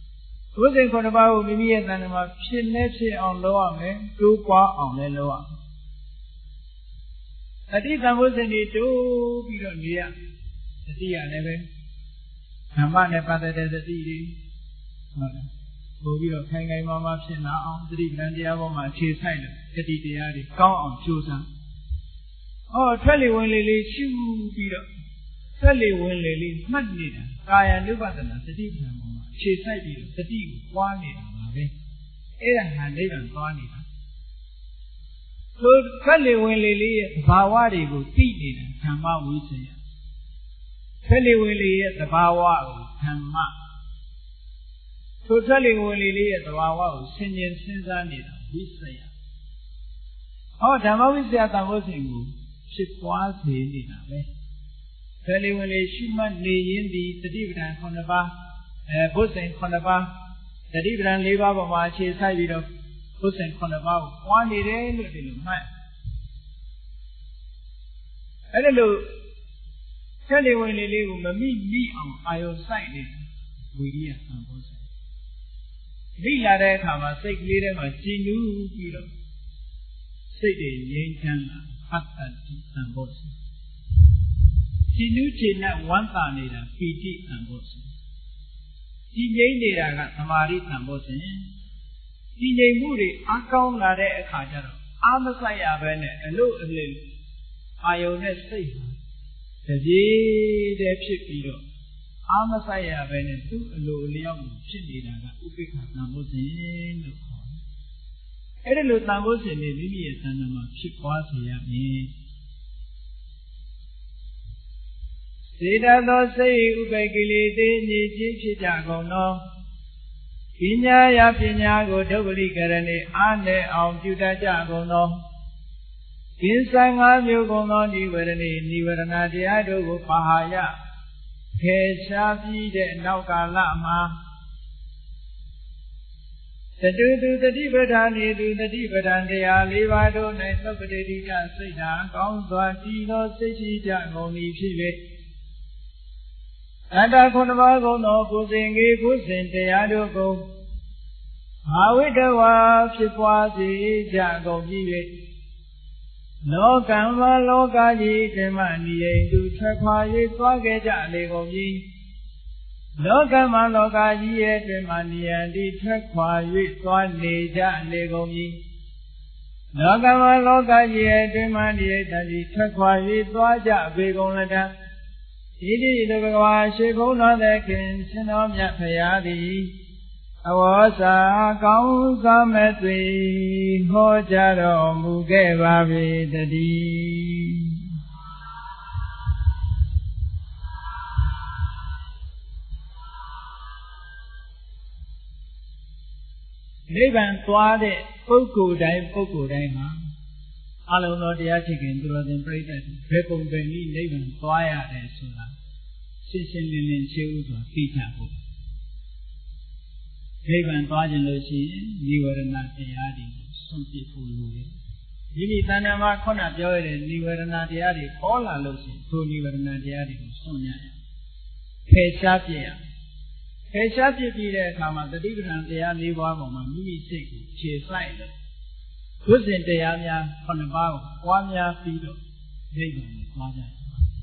ဘုဇင်ခုနှစ်ပါးကိုမိမိရဲ့တဏ္ဍာမှာဖြစ်နေဖြစ်အောင်လုပ်ရမယ်တိုးပွားအောင်လည်းလုပ်ရမယ်တတိတံဘုဇင်တွေတိုးပြီးတော့နေရတတိရလည်းပဲဓမ္မနဲ့ပတ်သက်တဲ့တတိတွေဟုတ်လားပို့ပြီးတော့ခိုင်ခိုင်မာမာဖြစ်လာအောင်တတိပံတရားပေါ်မှာအခြေဆိုင်လို့တတိတရားတွေကောင်းအောင်ကြိုးစားဟောထွက်လေဝင်လေလေးရှုပြီးတော့ထွက်လေဝင်လေလေးမှတ်နေတာကာယ ानु ပဒနာတတိပံပေါ်မှာအခြေဆိုင်ပြီးတော့တတိကိုပွားနေတာပါပဲအဲ့ဒါဟာနိဗ္ဗာန်သွားနေတာဆိုထွက်လေဝင်လေလေးရဲ့သဘာဝတွေကိုသိနေတာဓမ္မဝိသယထွက်လေဝင်လေရဲ့သဘာဝကိုဓမ္မဆိုထွက်လေဝင်လေလေးရဲ့သဘာဝကိုဆင်ခြင်စဉ်းစားနေတာဝိသယဟောဓမ္မဝိသယတန်ဖို့စဉ်ကိုဖြစ်ပွားစေနေတာပဲထွက်လေဝင်လေရှိမှနေရင်းဒီတတိပဒံခုနှစ်ပါးအဲဘုဇင်ခုနှစ်ပါးတတိပဒံ၄ပါးပေါ်မှာအခြေဆိုင်ပြီးတော့ဘုဇင်ခုနှစ်ပါးကိုပွားနေတယ်လို့ဒီလိုမှတ်အဲ့ဒါလို့ထွက်လေဝင်လေလေးကိုမမိမိအောင်အာယုစိုက်နေတာဝိရိယသံဘုဇင်မိလာတဲ့အခါမှာစိတ်ကလေးထဲမှာကြည်နူးပြီးတော့စိတ်တွေငြိမ်းချမ်းလာအတ္တတိသံဘုဇင်ကြည်နူးခြင်းနဲ့ဝမ်းသာနေတာပီတိသံဘုဇင်ကြည်ငြိမ်းနေတာကသမာဓိသံဘုဇင်ကြည်ငြိမ်မှုတွေအကောင်းလာတဲ့အခါကျတော့အာမဆိုင်ရပဲနဲ့အလို့အလေအာယုန်နဲ့စိတ်တပြေးတည်းဖြစ်ပြီးတော့အာမဆိုင်ရပဲနဲ့သူ့အလိုအလျောက်ဖြစ်နေတာကဥပိ္ပခာသံဘုဇင်လို့ခေါ်တယ်။အဲ့ဒီလိုသံဘုဇင်နဲ့မိမိရဲ့သဏ္ဍာန်မှာဖြစ်ပွားစေရမည်။စေတသောစိတ်ဥပိ္ပကိလေသေညစ်ခြင်းဖြစ်ကြကုန်သောပညာယပညာကိုဒုဗ္ဗလိကရဏေအားနဲ့အောင်ပြုတတ်ကြကုန်သောကင်းဆိုင်၅မျိုးကုန်သောနိဝရဏိနိဝရဏတရားတို့ကိုပါဟာယခေရှားပြီးတဲ့နောက်ကာလမှာတတုတုတတိပဋ္ဌာနေတုတတိပဋ္ဌာန်တရား၄ပါးတို့၌သုပ္ပတိတိကစိတ်ဓာတ်ကောင်းစွာတည်သောစိတ်ရှိကြကုန်၏ဖြစ်၍အတ္တခုနှစ်ပါးကုန်သောကိုယ်စဉ်ကြီးကိုယ်စဉ်တရားတို့ကိုဘာဝိတဝါဖြစ်ပွားစေကြကုန်ပြီ၍လောကံမှာလောကကြီးဓမ္မနိယိတုထွက်ခွာ၍သွားခဲ့ကြလေကုန်ပြီလောကမှာလောကကြီးရဲ့ဓမ္မနိယတိထွက်ခွာ၍သွားနေကြလေကုန်ပြီလောကမှာလောကကြီးရဲ့ဓမ္မနိယတိထွက်ခွာ၍သွားကြပေကုန်လတ္တဣတိတဘဂဝါရှိဘုံတော်သခင်ရှင်တော်မြတ်ဖရာသည်အဝေါစာကောင်းစွာမဲ့သွေဟောကြားတော်မူခဲ့ပါပေတည်းနိဗ္ဗာန်သွားတဲ့ပုဂ္ဂိုလ်တိုင်းပုဂ္ဂိုလ်တိုင်းမှာအလုံးတော်တရားချစ်ခင်သူတော်စင်ပြိဋ္ဌာန်ဘယ်ပုံပဲနည်းနိဗ္ဗာန်သွားရတယ်ဆိုတာရှင်းရှင်းလင်းလင်းရှင်းဥစွာသိကြဖို့နိဗ္ဗာန်သွားခြင်းလို့ရှိရင်နိဝရဏတရားတွေကိုစွန့်ပစ်ဖို့လိုတယ်ဒီမိတဏ္ဍာမှာခုနပြောရတဲ့နိဝရဏတရားတွေပေါ်လာလို့ရှိရင်ထိုနိဝရဏတရားတွေကိုစွန့်ရရဖယ်ရှားပြရဖယ်ရှားပြပြီးတဲ့အခါမှာတတိပဋ္ဌာန်တရား၄ပါးပေါ်မှာမိမိစိတ်ကိုခြေဆိုင်လို့ဘုဇင်တရားများခုနှစ်ပါးကိုပွားများပြီးတော့နိဗ္ဗာန်ကိုသွားကြတယ်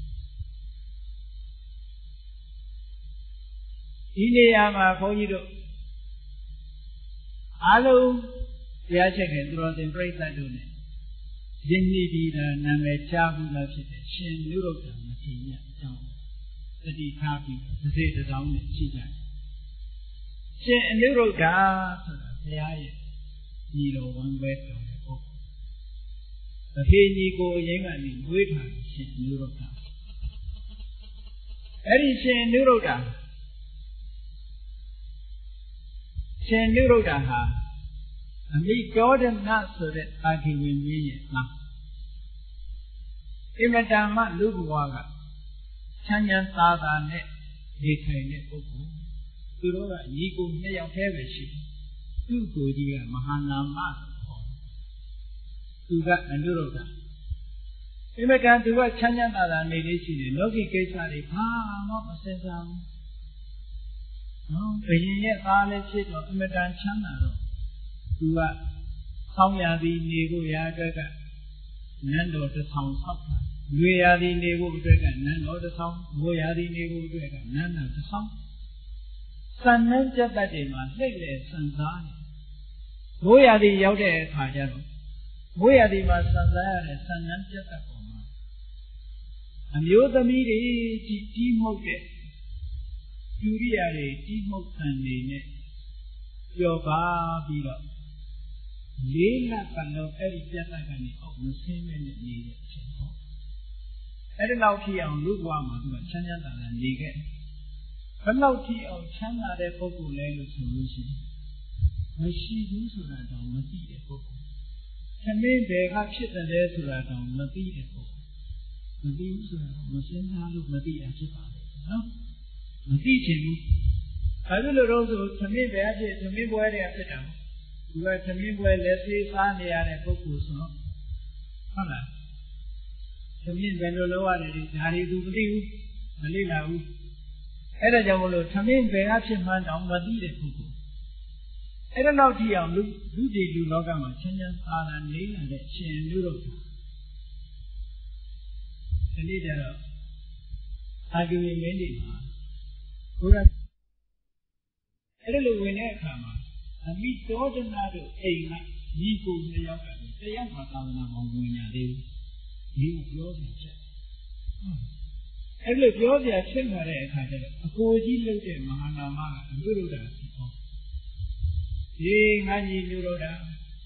ဒီနေရာမှာဘုန်းကြီးတို့အားလုံးတရားချက်ခင်သူတော်စင်ပြိဋ္ဌာန်တို့နဲ့ယဉ်ကျေးပြီးတာနာမည်ကြားဘူးလားဖြစ်တဲ့ရှင်နုရုဒ္ဓမထေရအကြောင်းတတိထားပြီးတစ်စိတ်တစ်တောင်းနဲ့ရှိကြတယ်ရှင်အနုရုဒ္ဓဆိုတာဘုရားရဲ့ညီတော်ဝမ်းပဲတော်တဲ့ပုဂ္ဂိုလ်အဖေညီကိုအရင်ကနေမွေးထားရှင်အနုရုဒ္ဓအဲ့ဒီရှင်အနုရုဒ္ဓရှင်နုရုဒ္ဓဟာအမိတောဒနာဆိုတဲ့အာခိဝိမင်းရဲ့မှာအင်မတန်မှလူဘဝကချမ်းချမ်းသာသာနဲ့နေထိုင်တဲ့ပုဂ္ဂိုလ်သူတို့ကညီကိုနှစ်ယောက်တည်းပဲရှိတယ်သူ့ကိုယ်ကြီးကမဟာနာမခေါ်သူကအနုရုဒ္ဓအင်မတန်သူကချမ်းချမ်းသာသာနေလေးရှိတယ်လောကီကိစ္စတွေဘာမှမစင်စားဘူးနော်ဘယင်ရဲ့သားလည်းဖြစ်တော့အမတန်ချမ်းသာတော့သူကဆောင်းရာသီနေဖို့ရာအတွက်ကနန်းတော်တစ်ဆောင်ဆောက်တာရွေရာသီနေဖို့အတွက်ကနန်းတော်တစ်ဆောင်မိုးရာသီနေဖို့အတွက်ကနန်းတော်တစ်ဆောင်စံနှန်းကြက်တက်တွေမှာလှိမ့်လေစံစားတယ်မိုးရာသီရောက်တဲ့အခါကျတော့မိုးရာသီမှာစံစားရတဲ့စံနှန်းကြက်တက်ပေါ်မှာအမျိုးသမီးတွေကြီးကြီးမှုတ်တဲ့ကျူရိယာတွေကြီးမှုတ်ဆန်နေနဲ့ပျော်ပါပြီးတော့လေးလပတ်လုံးအဲ့ဒီကြက်တက်ကနေအောက်မဆင်းမဲ့နေတဲ့အချိန်ပေါ့အဲ့ဒီလောက်ထိအောင်လူ့ဘဝမှာသူကချမ်းချမ်းသာသာနေခဲ့ဘယ်လောက်ထိအောင်ချမ်းသာတဲ့ပုဂ္ဂိုလ်လဲလို့ဆိုလို့ရှိရင်မရှိဘူးဆိုတာတော့မသိတဲ့ပုဂ္ဂိုလ်သမင်းဘယ်ကဖြစ်တယ်လဲဆိုတာတော့မသိတဲ့ပုဂ္ဂိုလ်မသိဘူးဆိုတာမစင်စားလို့မသိတာဖြစ်ပါလေနော်မသိချင်ဘူးဘာလို့လဲတော့ဆိုသမင်းဘယ်အဖြစ်သမင်းပွဲတွေကဖြစ်တာသူကသမင်းပွဲလက်သေးစားနေရတဲ့ပုဂ္ဂိုလ်ဆိုတော့ဟုတ်လားသမင်းဘယ်လိုလုပ်ရတယ်ဒီဓာရီသူမသိဘူးမလိလာဘူးအဲ့ဒါကြောင့်မလို့သမင်းဘယ်အဖြစ်မှန်းတော့မသိတဲ့ပုဂ္ဂိုလ်အဲ့ဒါတော့ဒီအောင်လူလူကြီးလူလောကမှာချမ်းချမ်းသာသာနေလာတဲ့အရှင်လူတို့ဒီနေ့ကျတော့အာဂိဝိမင်းတွေမှာဘုရားအဲ့ဒါလိုဝင်တဲ့အခါမှာအမိတောဒနာတို့အိမ်ကညီကိုနှစ်ယောက်ကတရားမှာသာသနာမှာဝင်ရသေးဘူးဒီကိုပြောနေချက်အဲ့လိုပြောပြဖြစ်လာတဲ့အခါကျတော့အကိုကြီးလုပ်တဲ့မဟာနာမကအမှုတို့တာဖြစ်ပေါ့ဒီငါညီလူတို့တာ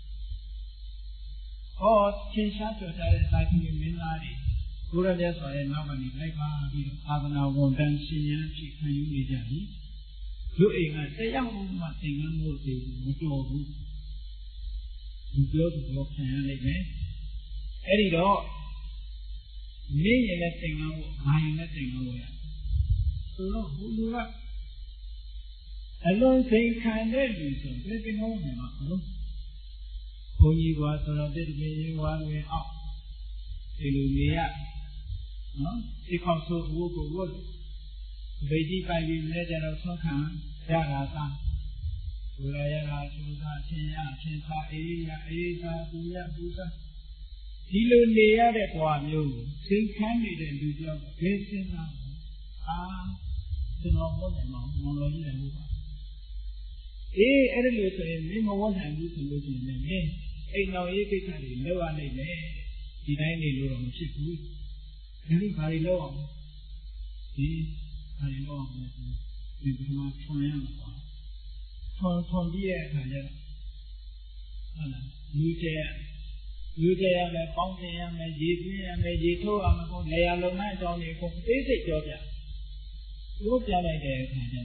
ဟောသင်ရှားကြတဲ့သာသနာမင်းသားတွေဘုရားမြတ်စွာရဲ့နောက်ကနေလိုက်ပါပြီးတော့သာသနာဝန်တန်းရှင်ရန်ဖြစ်ခံယူနေကြပြီလူအိမ်ကတရားမှမသင်္ကန်းလို့ဆိုမတော်ဘူးဒီပြောတော့ခံရလိမ့်မယ်အဲ့ဒီတော့မင်းရဲ့သင်္ကန်းကိုငါရဲ့သင်္ကန်းကိုရဆိုတော့ဘုရားကအလုံးစိန်ခံတဲ့လူဆိုဘယ်ကိမောမှာမဟုတ်ဘုန်းကြီးကဆိုတော့တိတိပင်ရင်ဝါဝင်အောင်ဒီလိုနေရနော်ဒီခေါဆိုဝုကိုဝတ်ဗေကြီးပိုင်ပြီးလဲကြတော့ဆုံးခံရတာသာဘုရားရတာသူသာချင်းရချင်းသာအေးရအေးသာပူရပူသာဒီလိုနေရတဲ့ဘဝမျိုးကိုစိတ်ခံနေတဲ့လူကြောင့်ဘယ်စဉ်းစားအာကျွန်တော်ဟုတ်တယ်မဟုတ်လို့ကြီးတယ်ဟုတ်ပါအေးအဲ့ဒါလို့ဆိုရင်မင်းမဝတ်နိုင်ဘူးဆိုလို့ရှိရင်လည်းမင်းအိမ်တော်ရေးကိစ္စတွေလုပ်ရနိုင်မယ်ဒီတိုင်းနေလို့တော့မဖြစ်ဘူးဒါလို့ဘာတွေလုပ်အောင်ဒီဘာတွေလုပ်အောင်ဒီပထမထွန်ရမှာပါထွန်ထွန်ပြီးတဲ့အခါကျတော့ဟုတ်လားလူကျဲလူကျဲရမယ်ပေါင်းတင်ရမယ်ရေပြင်းရမယ်ရေထိုးရမယ်ပေါ့လေယာလုံငန်းအကြောင်းတွေကိုသိစိတ်ပြောပြသူတို့ပြလိုက်တဲ့အခါကျတော့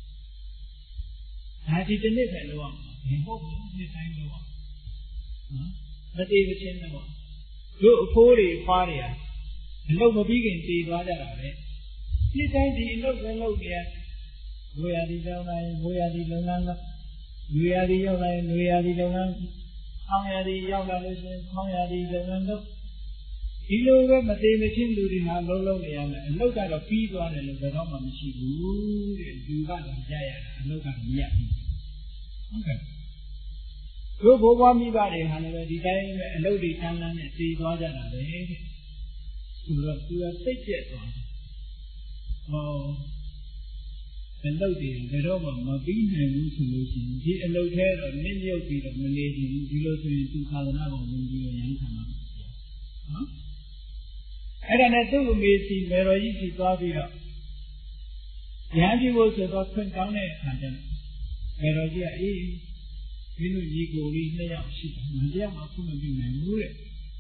ဒါဒီတစ်နှစ်ပဲလုပ်အောင်ဘယ်ဟုတ်ဘူးဒီတိုင်းလုပ်အောင်နော်မတည်မချင်းတော့တို့အဖိုးတွေဖားတွေอ่ะအလုပ်မပြီးခင်တည်သွားကြတာပဲဒီတိုင်းဒီအလုပ်ပဲလုပ်နေရငွေရည်ကြောင်းတိုင်းငွေရည်လုပ်ငန်းကငွေရည်ရောက်တိုင်းငွေရည်လုပ်ငန်းဆောင်းရည်ရောက်လာလို့ရှိရင်ဆောင်းရည်လုပ်ငန်းလုပ်ဒီလိုပဲမတည်မချင်းလူတွေဟာလုံးလုံးနေရမယ်အလုပ်ကတော့ပြီးသွားတယ်လို့ဘယ်တော့မှမရှိဘူးတဲ့လူကတော့ကြားရတာအလုပ်ကမရဘူးဟုတ်ကဲ့တို့ဘိုးဘွားမိဘတွေဟာလည်းဒီတိုင်းပဲအလုပ်တွေချမ်းသာနဲ့တည်သွားကြတာပဲသူတော့သူကစိတ်ပြက်သွားဟောအလုပ်တွေဘယ်တော့မှမပြီးနိုင်ဘူးဆိုလို့ရှိရင်ဒီအလုပ်ထဲတော့နစ်မြုပ်ပြီးတော့မနေချင်ဘူးဒီလိုဆိုရင်သူသာသနာ့ဘောင်ဝင်ပြီးတော့ရမ်းခံမှာနော်အဲ့ဒါနဲ့သူ့အမေစီမေတော်ကြီးစီသွားပြီးတော့ရဟန်းကြီးကိုဆိုတော့ခွင့်ကောင်းတဲ့အခါကျတော့မေတော်ကြီးကအေးမင်းတို့ညီကိုလေးနှစ်ယောက်ရှိတယ်မတရားမှခွင့်မပြုနိုင်ဘူးတဲ့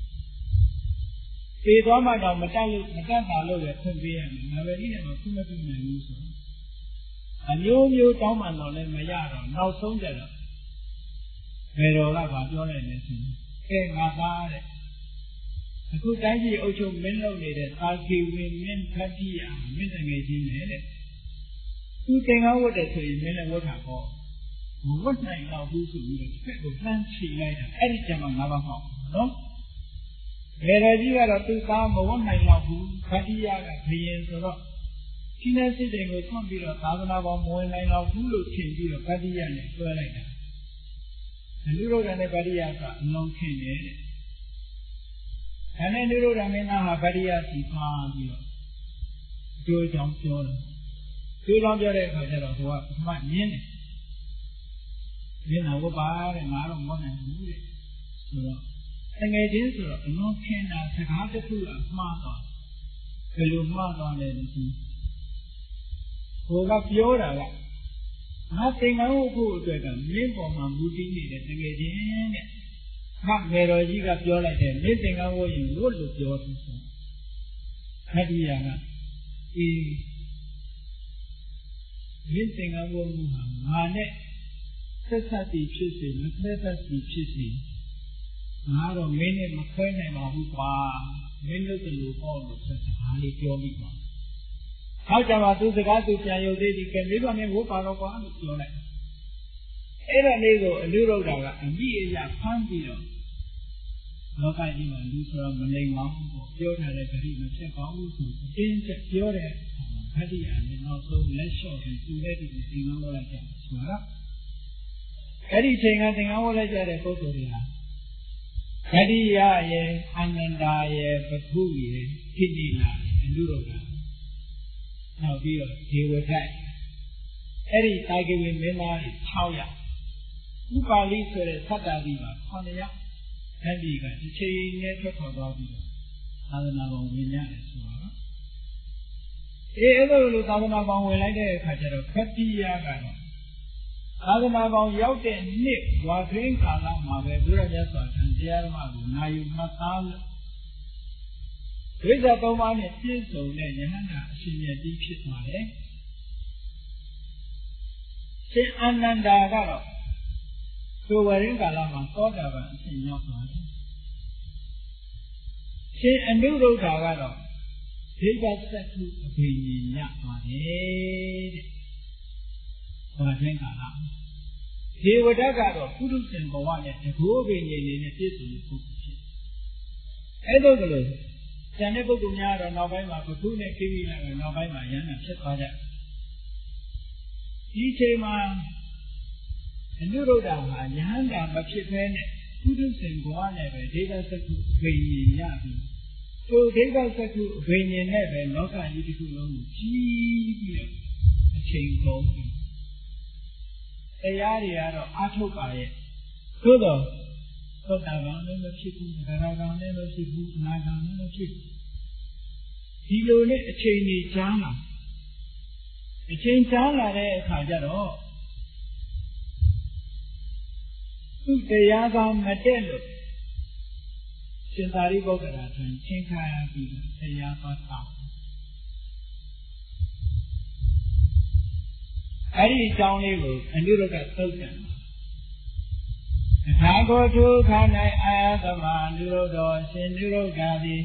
ပေသွားမှတော့မတက်လို့မတက်ပါလို့ပဲခွင့်ပေးရမယ်ငါပဲဒီနဲ့မှခွင့်မပြုနိုင်ဘူးဆိုအမျိုးမျိုးတောင်းမှတော့လည်းမရတော့နောက်ဆုံးကြတော့မေတော်ကဘာပြောလိုက်လဲဆိုရင်ကဲငါသားတဲ့အခုတိုင်းပြည်အုပ်ချုပ်မင်းလုပ်နေတဲ့သာဂေဝင်မင်းဖတ်တိယမင်းတငယ်ချင်းနဲ့တဲ့သူသင်္ကန်းဝတ်တယ်ဆိုရင်မင်းလည်းဝတ်တာပေါ့မဝတ်နိုင်တော့ဘူးဆိုပြီးတော့ဖက်ကိုလှမ်းချီလိုက်တာအဲ့ဒီကျမှငါးပါးဟောနော်မေရကြီးကတော့သူသားမဝတ်နိုင်တော့ဘူးဖတ်တိယကဘယင်ဆိုတော့ဒီနေ့စိတ်တွေကိုထွန့်ပြီးတော့သာသနာပေါ်မဝင်နိုင်တော့ဘူးလို့ထင်ပြီးတော့ဗတ္တိယနဲ့တွဲလိုက်တာအနုရုဒ္ဓနဲ့ဗတ္တိယကအလုံးခင်းတယ်တဲ့ဒါနဲ့အနုရုဒ္ဓမင်းသားဟာဗတ္တိယစီသွားပြီးတော့အကျိုးကြောင့်ပြောတယ်အကျိုးကြောင့်ပြောတဲ့အခါကျတော့ဟိုကပထမမြင်းတယ်မြင်းတာဝတ်ပါတဲ့ငါတော့မဟုတ်နိုင်ဘူးတဲ့ဆိုတော့တကယ်ချင်းဆိုတော့အလုံးခင်းတာစကားတစ်ခုအမှားသွားဘယ်လိုမှားသွားလဲလို့ဆိုဟိုကပြောတာကငါသင်္ကန်းဝတ်ဖို့အတွက်ကမြင်းပေါ်မှာမူတည်နေတဲ့တကယ်ချင်းတဲ့ငါငယ်တော်ကြီးကပြောလိုက်တယ်မြင်းသင်္ကန်းဝတ်ရင်ဝတ်လို့ပြောတယ်ဆိုခတိယကအေးမြင်းသင်္ကန်းဝတ်မှုဟာငါနဲ့ဆက်ဆက်ပြီးဖြစ်စေမဆက်ဆက်ပြီးဖြစ်စေငါတော့မင်းနဲ့မခွဲနိုင်ပါဘူးကွာမင်းတို့ကလို့ပေါ့လို့ဆက်စကားလေးပြောပြီးပါဟောကြမှာသူစကားသူပြန်ရုပ်သေးဒီကလေးပါနဲ့ဝတ်ပါတော့ကွာလို့ပြောလိုက်အဲ့ဒါလေးကိုအလူရုဒ္ဓကအမိအရာဖမ်းပြီးတော့လောကကြီးမှာလူဆိုတော့မလိမ္မာဘူးပေါ့ပြောထားတဲ့ဂရိမဖြစ်ပါဘူးဆိုအတင်းကျပ်ပြောတဲ့ခတိယနဲ့နောက်ဆုံးလက်လျှော့ပြီးသူလည်းဒီသင်္ကန်းဝတ်လိုက်ကြဆိုတော့အဲ့ဒီချိန်ကသင်္ကန်းဝတ်လိုက်ကြတဲ့ပုဂ္ဂိုလ်တွေဟာခတိယရဲ့အာနန္ဒာရဲ့ပထုရဲ့ခိတိလာရဲ့အလူရုဒ္ဓနောက်ပြီးတော့ဒေဝဒတ်အဲ့ဒီတာဂိဝေမင်းသားတွေ၆ယောက်ဥပါလိဆိုတဲ့သတ္တတိမှာ၇ယောက်အဲ့ဒီကတစ်ချိန်နဲ့ထွက်ခေါ်သွားပြီးတော့သာသနာ့ဘောင်ဝင်ရတယ်ဆိုတော့အေးအဲ့လိုလိုသာသနာ့ဘောင်ဝင်လိုက်တဲ့အခါကျတော့ခတိယကတော့သာသနာ့ဘောင်ရောက်တဲ့နှစ်ဝါခရင်းကာလမှာပဲဘုရားမြတ်စွာဘုရားတရားဓမ္မကိုနာယူမှတ်သားလို့ဝိဇ္ဇာသုံးပါးနဲ့ပြည့်စုံတဲ့ယဟန္တာအရှင်မြတ်ကြီးဖြစ်သွားတယ်။ရှင်အာနန္ဒာကတော့သိုဝရင်းကာလမှာသောတာပန်အရှင်ရောက်သွားတယ်။ရှင်အနုရုဒ္ဓကတော့ဒိဗ္ဗစက္ခုအဘိညာဉ်ညသွားတယ်တဲ့။ဘာခြင်းကာလဒေဝဒတ်ကတော့ပုရုရှင်ဘဝနဲ့တကူအဘိညာဉ်လေးနဲ့ပြည့်စုံတဲ့ပုဂ္ဂိုလ်ဖြစ်။အဲ့တော့ကလေးကျန်တဲ့ပုဂ္ဂိုလ်များတော့နောက်ပိုင်းမှာဘုသူနဲ့ခိမိလာကနောက်ပိုင်းမှာယန္တာဖြစ်သွားကြဒီချိန်မှာအနုရုဒ္ဓဟာယန္တာမဖြစ်ဘဲနဲ့ပုထုဇဉ်ဘဝနဲ့ပဲဒိဋ္ဌစက္ခုအဘိညာဉ်ရပြီးထိုဒိဋ္ဌစက္ခုအဘိညာဉ်နဲ့ပဲလောကကြီးတစ်ခုလုံးကိုကြီးပြီးတော့အချိန်ကုန်ပြီးတရားတွေကတော့အာထုတ်ပါရဲ့သို့တော့သောတာပန်လည်းမဖြစ်ဘူးသရဂံလည်းမဖြစ်ဘူးအနာဂံလည်းမဖြစ်ဘူးဒီလိုနဲ့အချိန်ကြီးကြာလာအချိန်ကြာလာတဲ့အခါကျတော့သူတရားကမတက်လို့ရှင်သာရိပုတ္တရာထံချင်းခါရပြီးတရားသွားတောင်းအဲ့ဒီအကြောင်းလေးကိုအနုရုဒ္ဓသုတ်တံသာဂောတုခန္ဓာအာသမနုရုဒ္ဓောရှင်နုရုဒ္ဓသည်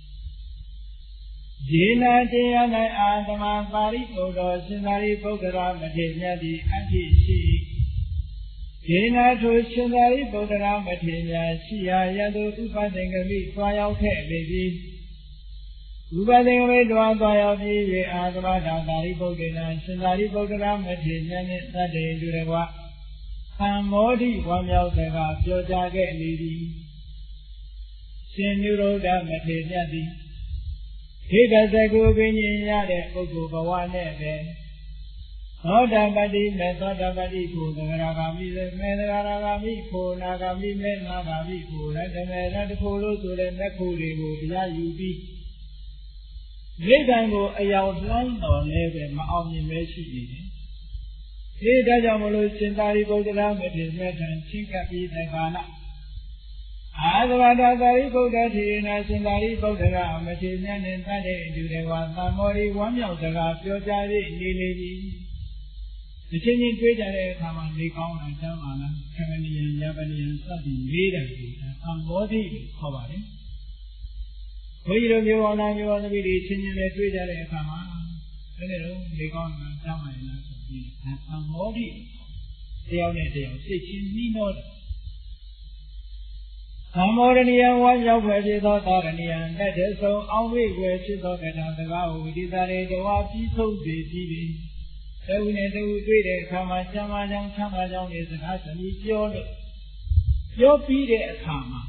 ယေနတရား၌အာသမပါရိပုတ္တောရှင်သာရိပုတ္တရာမထေရမြတ်သည်အတ္တိရှိယေနထိုရှင်သာရိပုတ္တရာမထေရမြတ်ရှိရာယတုဥပသင်္ကမိသွားရောက်ခဲ့ပေသည်ဥပသင်္ကမိတွားသွားရောက်ပြီး၍အာသမသာသာရိပုတ္တရာရှင်သာရိပုတ္တရာမထေရမြတ်နှင့်သတ္တေတူတကွသံမောဓိဝါမြောက်စကားပြောကြားခဲ့လေသည်ရှင်နုရုဒ္ဓမထေရမြတ်သည်ဒိဋ္ဌစက္ခုပင်ဉ္ရတဲ့ပုဂ္ဂိုလ်ဘဝနဲ့ပဲသောတာပတိမေသောတာပတိကိုသဂရဂာမိမေသဂရဂာမိကိုနာဂာမိမေနာဂာမိကိုရတမေရတခိုလို့ဆိုတဲ့လက်ခုတွေကိုတရားယူပြီးနိဗ္ဗာန်ကိုအရောက်လမ်းတော်လည်းပဲမအောင်မြင်ပဲရှိနေတယ်ဒီဒါကြောင့်မလို့ရှင်သာရိပုတ္တရာမထေရမြတ်ထံချင်းကပ်ပြီးတဲ့ကာလအာသဝတ္တသာရိပုတ္တထေရနာရှင်သာရိပုတ္တရာမထေရမြတ်နှင့်တတ်တဲ့အတူတကွာသံမောရိဝမ်းမြောက်စကားပြောကြား၍နေလေသည်အချင်းချင်းတွေ့ကြတဲ့အခါမှာနေကောင်းတာကျမ်းပါလားခမဏိယံယပနိယံစသည်လေးတယ်ဒီသံမောရိခေါ်ပါတယ်ဘုန်းကြီးတို့မျိုးအောင်လားမျိုးအောင်သမီးတွေချင်းချင်းလည်းတွေ့ကြတဲ့အခါမှာအဲ့ဒါတော့နေကောင်းတာကျမ်းပါရဲ့လားဆိုပြီးသံမောရိတယောက်နဲ့တယောက်စိတ်ချင်းနှီးနှောတယ်သ Samoraniya wajya wajito taraniya neteso awe wajito katanga uditare dewa piso devi. Seune dewu tuide kama chama jang chama jang ni sakasani pyo pyo pide kama.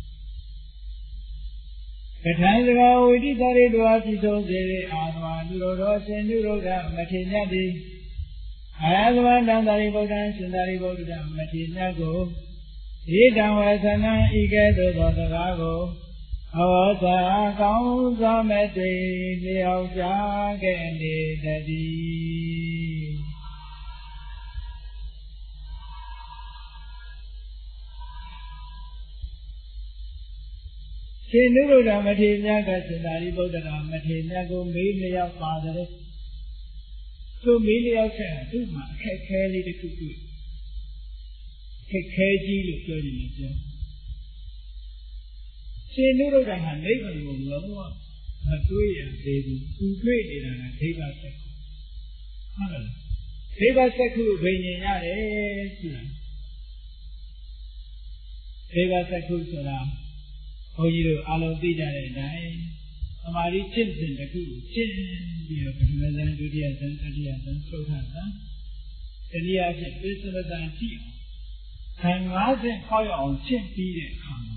Katanga uditare dewa piso devi anwa nurodo senuroda matinyadi. Ayazwan dandari bodan sundari bodan matinyago. Idam wasana ikedo dodagago. Awasa kaunsa mete liauja kende dadi. Senuroda matinyaga sundari bodan matinyago miliya padare. So miliya se tuma kekeli de kuku. Kekeji lu kyo ni jo. Senuroda ha nibbana ko lonwa ma twe ya devi. Tu twe nida na deva sakku.ဟုတ်လားDeva sakku ko bhin yinရတယ်ဆိုတာDeva sakkuဆိုတာဘုန်းကြီးတို့အားလုံးသိကြတဲ့အတိုင်းသမာဓိကျင့်စဉ်တစ်ခုကိုကျင့်ပြီးတော့ပထမဇန်ဒုတိယဇန်တတိယဇန်သုတ်ထဇန်တနည်းအားဖြင့်ပိဿလဇန်ကြည့်အောင်ခံငါးဆင့်ဟောက်ရအောင်ကျင့်ပြီးတဲ့အခါမှာ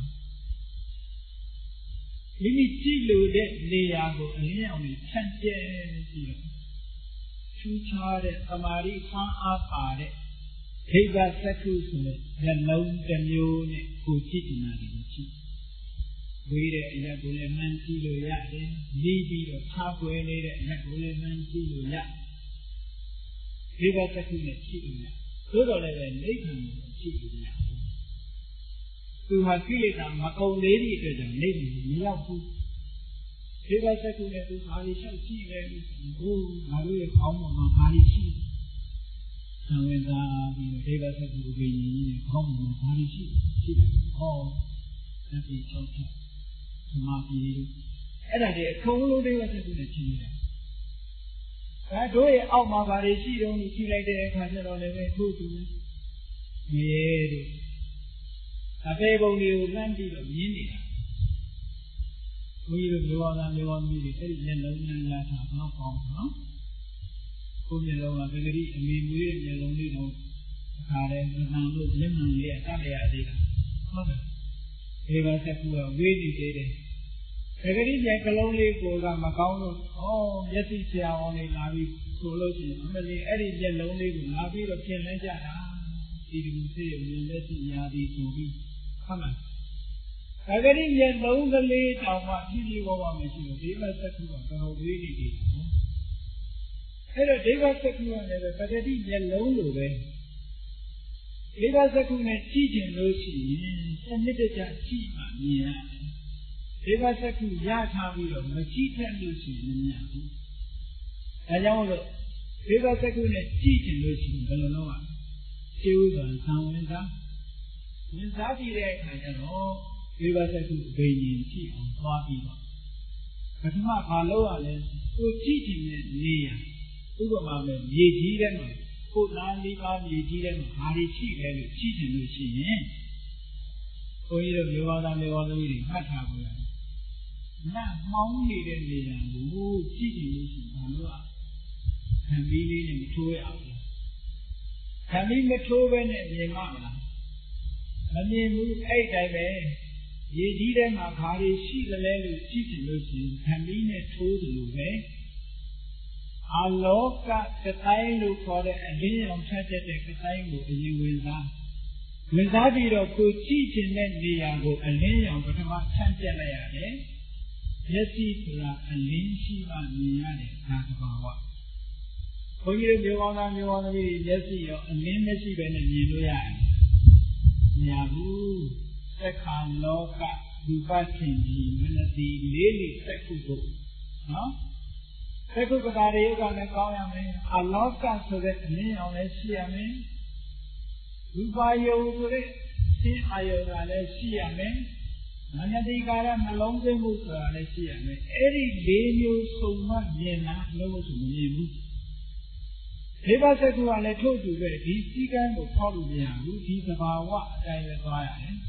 မိမိကြည့်လို့တဲ့နေရာကိုအလင်းအောင်ဖြန့်ကျဲပြီးတော့ထူးခြားတဲ့သမာဓိဖန်အားပါတဲ့ဒိဗ္ဗစက္ခုဆိုတဲ့နှလုံးတစ်မျိုးနဲ့ကိုကြည့်နေတာကိုကြည့်ဝေးတဲ့အရာကိုလည်းမှန်းကြည့်လို့ရတယ်။နေပြီးတော့ခြားပွဲနေတဲ့အရာကိုလည်းမှန်းကြည့်လို့ရတယ်။ဒီဘက်တစ်ခုနဲ့ကြည့်လို့ရတယ်။သို့တော်လည်းပဲနိဗ္ဗာန်ကိုကြည့်လို့ရတယ်။သူဟာကိလေသာမကုန်သေးတဲ့အတွက်ကြောင့်နိဗ္ဗာန်ကိုမရောက်ဘူး။ဒီဘက်တစ်ခုနဲ့သူဘာလို့ရှောက်ကြည့်လဲလို့ဟိုငါတို့ရဲ့ခေါင်းပေါ်မှာဘာလို့ရှိလဲ။သံဝေသာပြီးဒီဘက်တစ်ခုကိုပြင်ရင်းနဲ့ခေါင်းပေါ်မှာဘာလို့ရှိလဲ။ရှိတယ်။ဟောဒါပြီးတော့သမာဓိအဲ့ဒါတွေအကုန်လုံးတွေဆက်ပြီးနေချင်းနေတာ။ဒါတို့ရဲ့အောက်မှာဘာတွေရှိတုံးလို့ကြည့်လိုက်တဲ့အခါကျတော့လည်းပဲထို့တူမြေတို့အပေပုံတွေကိုလမ်းပြီးတော့မြင်နေတာ။ဘုန်းကြီးတို့ပြောတာမျိုးပါမျိုးတွေအဲ့ဒီမျက်လုံးနဲ့လာတာတော့ကောင်းနော်။ကိုယ်မျက်လုံးကပဂတိအမေမွေးတဲ့မျက်လုံးလေးကိုအခါရဲမနှံလို့မျက်မှန်လေးအတတ်ရသေးတာ။ဟုတ်တယ်။ဒီဘာစကူကဝေးနေသေးတယ်။ပဂတိရဲ့ကလုံးလေးကိုကမကောင်းလို့ဩမျက်စိဆရာဝန်လေးလာပြီးဆိုလို့ရှိရင်အမလေးအဲ့ဒီမျက်လုံးလေးကိုလာပြီးတော့ပြင်လဲကြတာဒီဒီစေရုံနဲ့လက်ရှိညာပြီးဆိုပြီးဟုတ်လားပဂတိမျက်လုံးကလေးတောင်မှဖြည်းဖြည်းပေါ်ပါမရှိဘူးဒီဘာစကူကတော်ဝေးနေသေးတယ်အဲ့တော့ဒီဘာစကူကလည်းပဂတိမျက်လုံးလိုပဲဒီဘာစကူနဲ့ကြည့်ကျင်လို့ရှိရင်စနစ်တကျကြည့်မှမြင်ရတယ်ဒီဘာစက္ခုရထားပြီးတော့မကြည့်တတ်လို့ရှိရင်မမြင်ဘူး။ဒါကြောင့်လို့ဒီဘာစက္ခုနဲ့ကြည့်ကျင်လို့ရှိရင်ဘယ်လိုလုပ်ရလဲ။ရှင်းဥစွာသံဝင်စားဝင်စားပြီးတဲ့အခါကျတော့ဒီဘာစက္ခုအဘိညာဉ်ကြည့်အောင်သွားပြီးတော့ပထမဘာလုပ်ရလဲကိုကြည့်ကျင်တဲ့နေရာဥပမာမဲ့မြေကြီးထဲမှာကိုနားလေးပါးမြေကြီးထဲမှာဘာတွေရှိလဲလို့ကြည့်ကျင်လို့ရှိရင်ဘုန်းကြီးတို့မျိုးပါသားမျိုးပါသမီးတွေမှတ်ထားဖို့ရတယ်။နတ်မောင်းနေတဲ့နေရာကိုကြည့်ကြည့်လို့ရှိရင်ဘာလို့อ่ะခံပြီးလေးနဲ့မထိုးရအောင်။ခံပြီးမထိုးဘဲနဲ့မြင်မှာမလား။မမြင်ဘူးအဲ့တိုင်းပဲရေကြီးထဲမှာဘာတွေရှိသလဲလို့ကြည့်ကြည့်လို့ရှိရင်ခံပြီးနဲ့ထိုးတယ်လို့ပဲအလောကကတိုင်းလို့ခေါ်တဲ့အလင်းရောင်ဖြတ်တဲ့ကတိုင်းကိုအရင်ဝင်စားဝင်စားပြီးတော့ကိုကြည့်ခြင်းတဲ့နေရာကိုအလင်းရောင်ပထမဖြန့်ပြက်လိုက်ရတယ်။မျက်စိဆိုတာအလင်းရှိမှမြင်ရတယ်ဒါသဘာဝ။ဘုန်းကြီးတို့မျိုးကောင်းသားမျိုးကောင်းသမီးမျက်စိရောအလင်းမရှိဘဲနဲ့မြင်လို့ရတယ်။မရဘူး။သက္ခာလောကရူပသင်္ကြန်မနတိလေးလေးသက္ခုကိုနော်သက္ခုပဒါရေကလည်းကောင်းရမယ်။အလောကဆိုတဲ့အလင်းရောင်လည်းရှိရမယ်။ရူပယုံဆိုတဲ့ရှင်းအာယုံကလည်းရှိရမယ်။မနတိကာရနှလုံးသွင်းမှုဆိုတာလည်းရှိရမယ်။အဲ့ဒီလေးမျိုးစုံမှမြင်တာလို့ဆိုမမြင်ဘူး။ဒေဝစက္ခုကလည်းထို့တူပဲဒီစည်းကမ်းကိုဖောက်လို့မရဘူး။ဒီသဘာဝအတိုင်းပဲသွားရတယ်။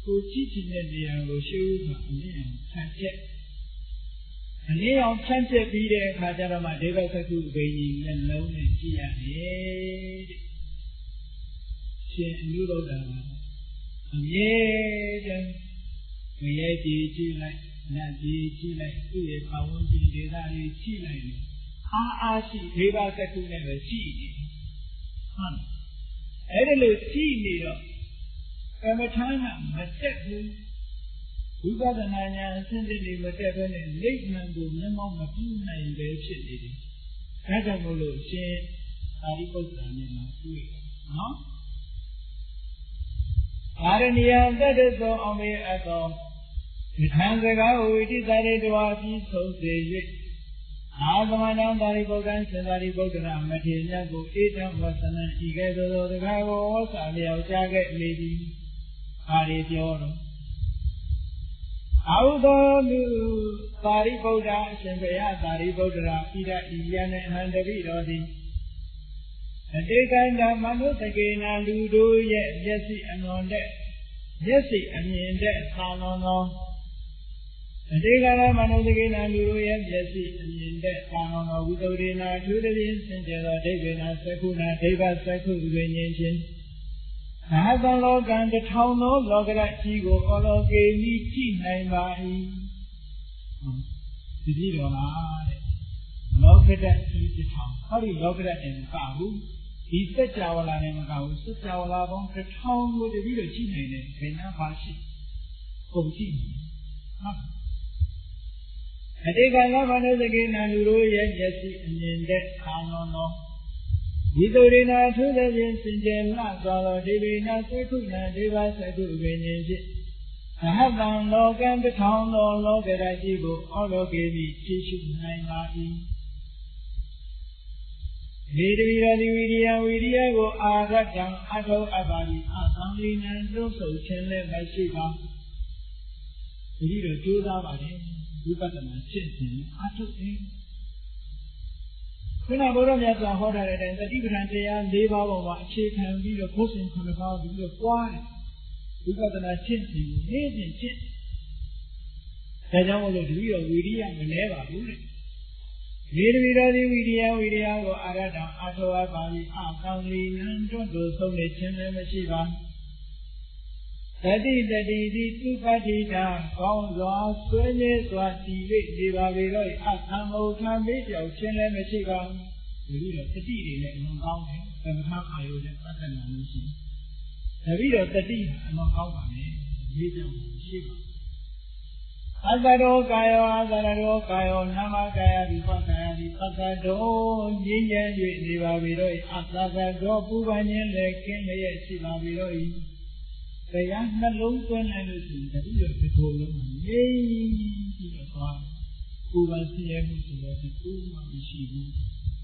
ကိုကြည့်ချင်တဲ့နေရာကိုရှေ့ဦးမှာအမြင်အောင်ဖြန့်ချက်အနည်းအောင်ဖြန့်ချက်ပြီးတဲ့အခါကျတော့မှဒေဝသကုအဘိညာဉ်နဲ့လုံးနဲ့ကြည့်ရတယ်တဲ့ရှင်အနုရုဒ္ဓကအမြဲတမ်းမရဲကြည့်ကြည့်လိုက်နတ်ကြည့်ကြည့်လိုက်သူ့ရဲ့ပတ်ဝန်းကျင်ဒေသလေးကြည့်လိုက်တယ်အားအားရှိဒေဝသကုနဲ့ပဲကြည့်နေဟုတ်အဲ့ဒါလို့ကြည့်နေတော့ကမ္မထာကမတက်ဘူးဝိပဿနာဉာဏ်အစဉ်တည်းမတက်ဘဲနဲ့လိမ့်မှန်ကိုမျက်မှောက်မပြုနိုင်ပဲဖြစ်နေတယ်။ဒါကြောင့်မို့လို့ရှင်အာရိပုတ္တရာနဲ့မှတွေ့နော်။အာရဏိယတတ္တသောအမေအသောဒီထံစကားဝိတိသာရိတဝါပြီးဆုံးစေ၍အာသမဏံသာရိပုတ္တံသင်္သာရိပုတ္တရာမထေရမြတ်ကိုဧတံဝသနံဤကဲ့သို့သောတကားကိုဝဆာလျောက်ကြားခဲ့လေသည်။အာရိပြောတော့အာဟုသောလူသာရိပုတ္တရာအရှင်ဘုရားသာရိပုတ္တရာဣဒဣယံနဲ့အဟံတပိတော်သည်အတေကန္တမနုသကေနလူတို့ရဲ့မျက်စိအလွန်တဲ့မျက်စိအမြင်တဲ့သာလွန်သောအတေကန္တမနုသကေနလူတို့ရဲ့မျက်စိအမြင်တဲ့သာလွန်သောဝိသုဒ္ဓေနာထူးတည်းစင်ကြယ်သောဒိဗ္ဗေနာသက္ခုနာဒိဗ္ဗသက္ခုဝိညာဉ်ချင်းသာသလောကံတထောင်သောလောကရကြီးကိုအောလောကေနိကြည့်နိုင်ပါ၏ဒီကြည့်တော်လားတဲ့လောကရကြီးတထောင်ဟောဒီလောကရနဲ့မကဘူးဒီစัจ java လာနဲ့မကဘူးစัจ java လာပေါင်းတထောင်ကိုတပြီးတော့ကြည့်နိုင်တယ်ဘယ်နှပါရှိပုံကြည့်ဟုတ်အတေကံလမနုစကေနလူတို့ရဲ့မျက်စိအမြင်တဲ့အာနောနောဒီတုရိနာထုသဖြင့်စင်ကြယ်လှသောဒေဝိနာသက္ခုနာဒေဝသက္ခုဝိညာဉ်ဖြင့်သဟတံလောကံတထောင်သောလောကရကြီးကိုအောလောကေမိဖြည့်ရှုနိုင်ပါ၏ဒီတတိယဒီဝိရိယဝိရိယကိုအာရတံအထောအပ်ပါ၏အသံလေးနံသုံးဆုပ်ခြင်းလည်းမရှိပါဒီလိုကြိုးစားပါတယ်ဝိပဿနာရှင်းခြင်းအထုခြင်းခုနဘုရားမြတ်စွာဟောထားတဲ့အတိုင်းတတိပဌာန်တရား၄ပါးပေါ်မှာအခြေခံပြီးတော့ဘုရှင်ခုနှစ်ပါးပြီးတော့ပွားတယ်ဝိပဿနာရှင်းခြင်းနေ့စဉ်ရှင်းဒါကြောင့်မို့လို့တတိယဝိရိယမလဲပါဘူးတဲ့ဒီတတိယဒီဝိရိယဝိရိယကိုအာရတံအာထောအပ်ပါ၏အကောင်းလေးနံတွတ်တို့ဆုံးနေခြင်းလည်းမရှိပါတတိတတိဒီသုပတိတာကောင်းစွာဆွေးနွေးစွာတည်၍နေပါပေတော့အသံမုခံမေးကြောက်ခြင်းလည်းမရှိပါဘူးဒီလိုတတိတွေလည်းအမှန်ကောင်းတယ်သမထအာယုနဲ့ပတ်သက်လာလို့ရှိရင်တတိတော့တတိအမှန်ကောင်းပါလေမေးကြောက်ရှိပါအတ္တရောကာယောအတ္တရောကာယောနာမကာယဒီပက္ခယဒီပက္ခတော်ငြင်းဉဏ်၍နေပါပေတော့အတ္တတော်ပူပန်ခြင်းလည်းကင်းလျက်ရှိပါပေတော့တရားနှလုံးသွင်းနိုင်လို့ရှိရင်တတိယတစ်ခုလုံးမှာငြိမ်းပြီးတော့သွားကိုယ်ပါစီရမှုဆိုတော့ဒီကိုယ်မှမရှိဘူး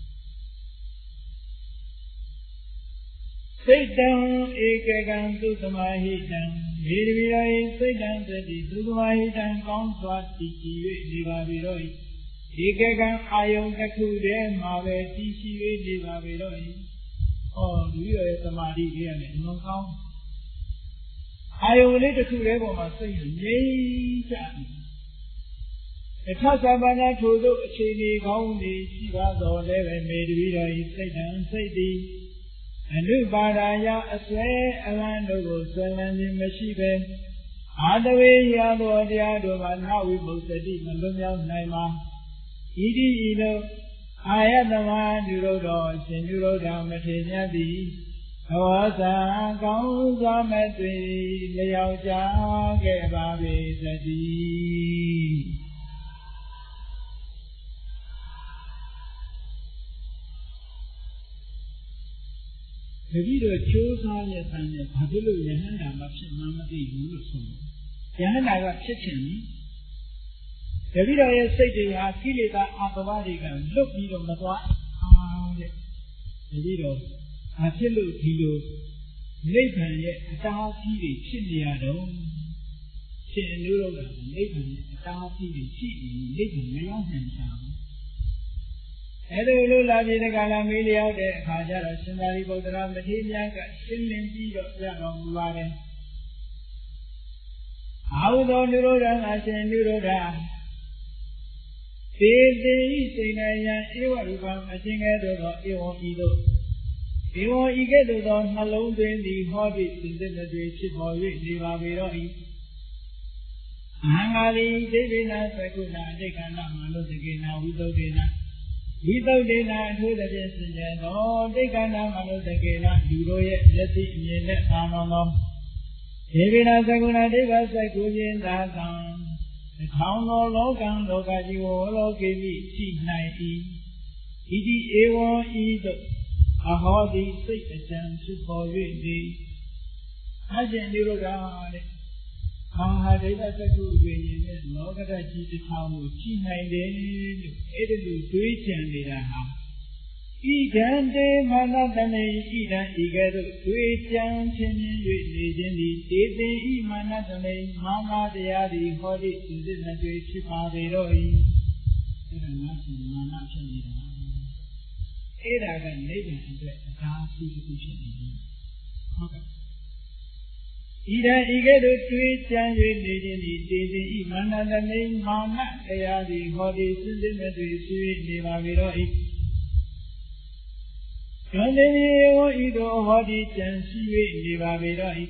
စိတ်တံဧကကံသုသမာဟိတံဒီတပိရောစိတ်တံသတိသုသမာဟိတံကောင်းစွာတည်ကြည်၍နေပါပြီတော့ဧကကံအာယုန်တစ်ခုတည်းမှာပဲတည်ရှိ၍နေပါပြီတော့ဟောဒီရဲ့သမာဓိကြီးရတယ်အမှန်ကောင်းအာယုန်လေးတစ်ခုလေးပေါ်မှာစိတ်ငြိမ်းချတယ်အထသဗ္ဗနာထို့သောအခြေအနေကောင်းနေရှိပါတော်လည်းပဲမေတ္တပြီးတော်ဤစိတ်တံစိတ်သည်အနုပါဒာယအစွဲအလန်းတို့ကိုဆွဲလန်းခြင်းမရှိပဲအာတဝေရသောတရားတို့မှာနဝိမုစ္စတိမလွတ်မြောက်နိုင်ပါဣတိဤသို့အာယတမညုရောတော်ရှင်ညုရောတော်မထေရသည်ဘောဇာကောင်းစွာမဲ့သွေလျောက်ကြခဲ့ပါပေသတည်းတတိတော့ကျိုးစားရဲ့ဆန်းနဲ့ဘာဖြစ်လို့ယဟန္တာမဖြစ်မှမသိဘူးလို့ဆိုတယ်ယဟန္တာကဖြစ်ခြင်းနိတတိတော်ရဲ့စိတ်တွေဟာကိလေသာအပဝတွေကလွတ်ပြီးတော့မသွားအားတဲ့တတိတော်ဘာဖြစ်လို့ဒီလိုနိဗ္ဗာန်ရဲ့အတားအဆီးတွေဖြစ်နေရတော့ရှင်အနုရောဓနိဗ္ဗာန်ရဲ့အတားအဆီးတွေရှိနေနိဗ္ဗာန်မရောက်နိုင်ကြဘူးအဲဒါလိုလာပြေတဲ့ကာလမေးလျောက်တဲ့အခါကျတော့ရှင်သာရိပုတ္တရာမထေရမြတ်ကရှင်းလင်းပြီးတော့ပြတော်မူပါတယ် Auto Nuroda, Nuroda. They say, Ewa, a singer, Ewa Ido. Ewa Igedo, hello, then the hobbits in the ship or Liva. Hangali, Devina, Sakuna, they cannot manage again now without dinner. Without dinner, to the destiny, no, they cannot manage again, you know yet, let it in that town. Devina Sakuna, they was like good in that town. The town no logan, loga, you all gave me cheap ninety. Idi Ewa Edo, a hardy six attempts for you. I didn't do it. Ah, they got a good way in the Logada the town with cheap ninety, eighty three candid. Egan de Manatane, Egan Egan, three chan changing with legendary, David Manatane, Mama de Adi, Hodi, in the great Chipaviroi. Ada can live in the dark institution. Ida Egan, three chan with legendary, David Manatane, Mama de Adi, Hodi, in the great Chipaviroi. Ewa Ido Hodi Chansi Nivaviroi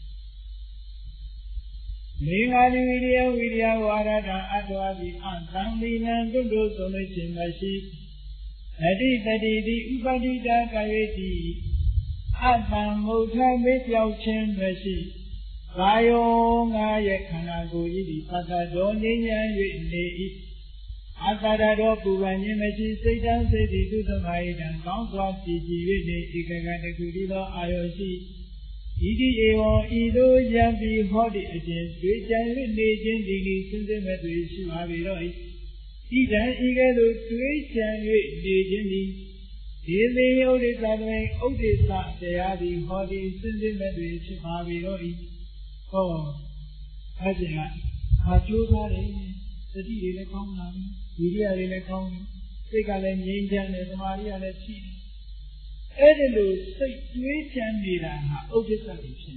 Ningadi Vidya Vidya Warada Adwabi Antandi Nandundo Somichin Mashi Adi Tadi Upadita Kaveti Adam Mota Mityao Chen Mashi Vayo Ngayakana Goyidi Patado Ninya Yit Asada Puvani Machi Satan said to the Maidan, Council T V, Ikagata Kudido, Ioshi. Idi Ewa Ido Yambi Hodi against which I will legend in Sentimetry Shimaviroi. Ida Igado Twitch and legend. Is the oldest Adway, oldest they are the Hodi Sentimetry Shimaviroi. Oh, Hajina, Hachukari, the Didi Common. Media Elecon, take a lane, Indian, and Maria, let's see. Edelu, say, Twitch and Nida, Otis addiction.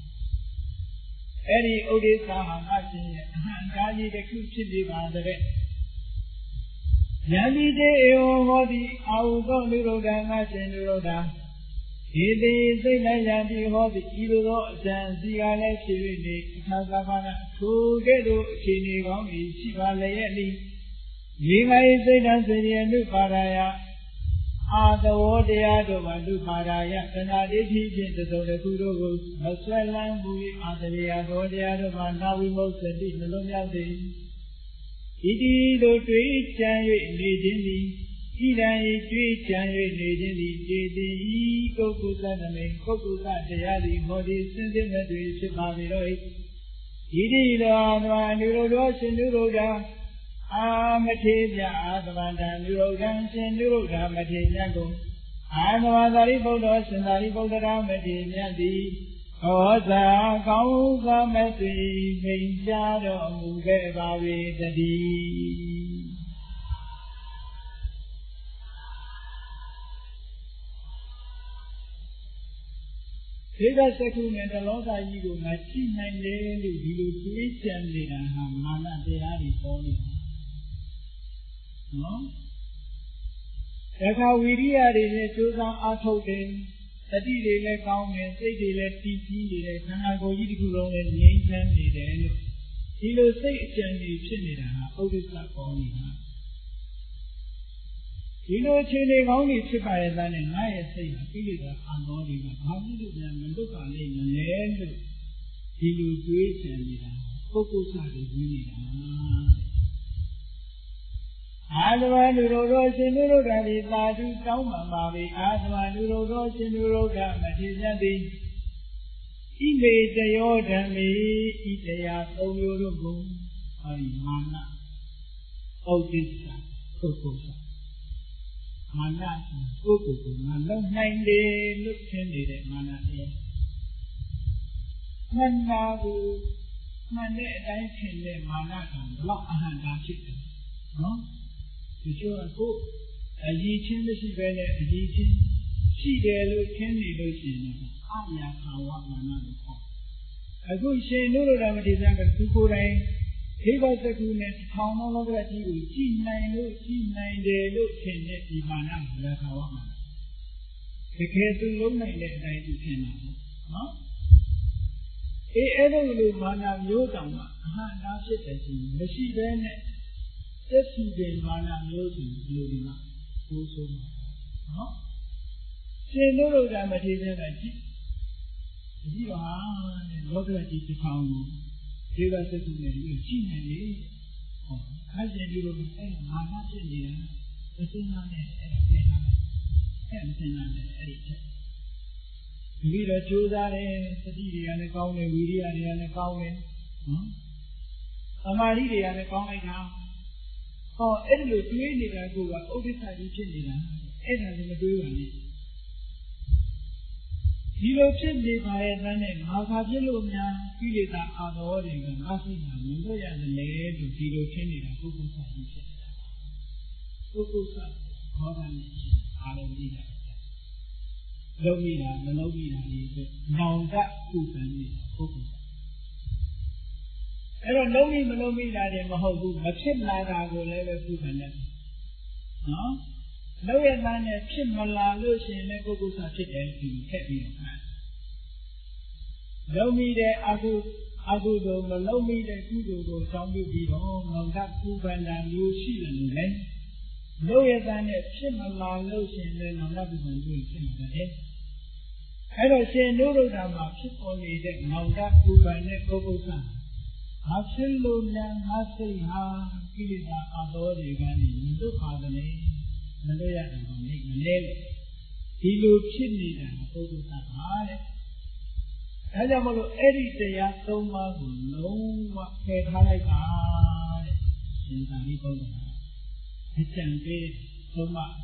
Any Otis are matching, and Gani the Kuchi by the red. Yandi de Eodi, Augo Nuroda, Matching Nuroda. He is the Yandi Hobby, Ido, Zanzia, let's see, Kazavana, Kugedo, Chini, Shiva Layani. Yima is a Tanzania new Paraya. Ah, the Wodea do Mandu Paraya, and I did he the Kuro, Maswellan, Andalia, Wodea do Manawi most and did Melonia Day. Idi do treat Chan Legendi, Ida treat Chan Legendi, J. Kokusaname, Kokusa, Jayadi, Modi, Sentimetry, Shimaviroi. Idi do Anwa, Nurodos and Nuroda. Amateja, Adavanda, Nurogan, Nuroga, Matejago. Adavandari Bodos and Ariboda, Mateja, Oza, Kauza, Mati, Majado, Mugabavi, the D. Seda Sakun and the Lord I go, Machi, my lady, you twitch and Lina, Mana, they are the No? That's how we are in a chosen Atoken, the D. Let down and say they let T P, and I go eat alone and name them the He will say, Jenny, Chinida, always like only. You know, Chile only chip by a man and I say, I feel it I'm only how did them and look on in the land. He will do it and focus on the winning. Advan Nurodos and Nurogadi, Ladu, Kaumamavi, Advan Nurodos and Nuroga, Matizadi. He made the order me, Itea, Oyurugu, Mana, Odissa, Kokosa. Mana, Kokoku, Mana, nine days, look tended at Mana. Manabu, Mane, I tend Mana, block a hand and chicken. No? The sure cook, a legion, the Sibella, a legion, she there look candy lotion, Aya Kawa, another pot. a good shame, no Ramadan, to go in. He was the goodness, how no longer he will see nine, see nine day, look in it, Imana, that's how I'm. The case will look like that night you can. No? A ever mana yodama, ah, now sit as you, the she then, just you been mana yodam, yodima, also. No? Say no Ramadan, I think. You are not like it to found. They were said to me, you see, I said, you will say, I'm not in here. The thing on it, and then on it. We are two that is the D and the county, we are the county. Somebody and the county now. Oh, it will do anything I go up, all this time you change it. It has a do on it. You know, simply by a name, how have you looked now? Feel it out of order and nothing. You know, as a lady to zero change and focus on each other. Focus on coordination, I don't need that. Lomina, the Lomina is now that food and focus. I don't know me, Lomina, and Mahobu, but Chimla will ever food and that. No? No man has Chimala, Lucy, and Legos are sitting in heavy of man. No me there, Agu, Agudo, Malomi, the Kudo, some will be home on that poop and you see them then. No man has Chimala, Lucy, and then another one doing similar. I don't say no Rama, keep only that now that poop and let go. Absolutely, Master, ha, Kilida, Adore, Gani, no father name. Malaya and make Malay. He looked chimney and focus on high. Adamolo Eddie de Yasoma, who know what head high are. Since I need to know. It's empty so much.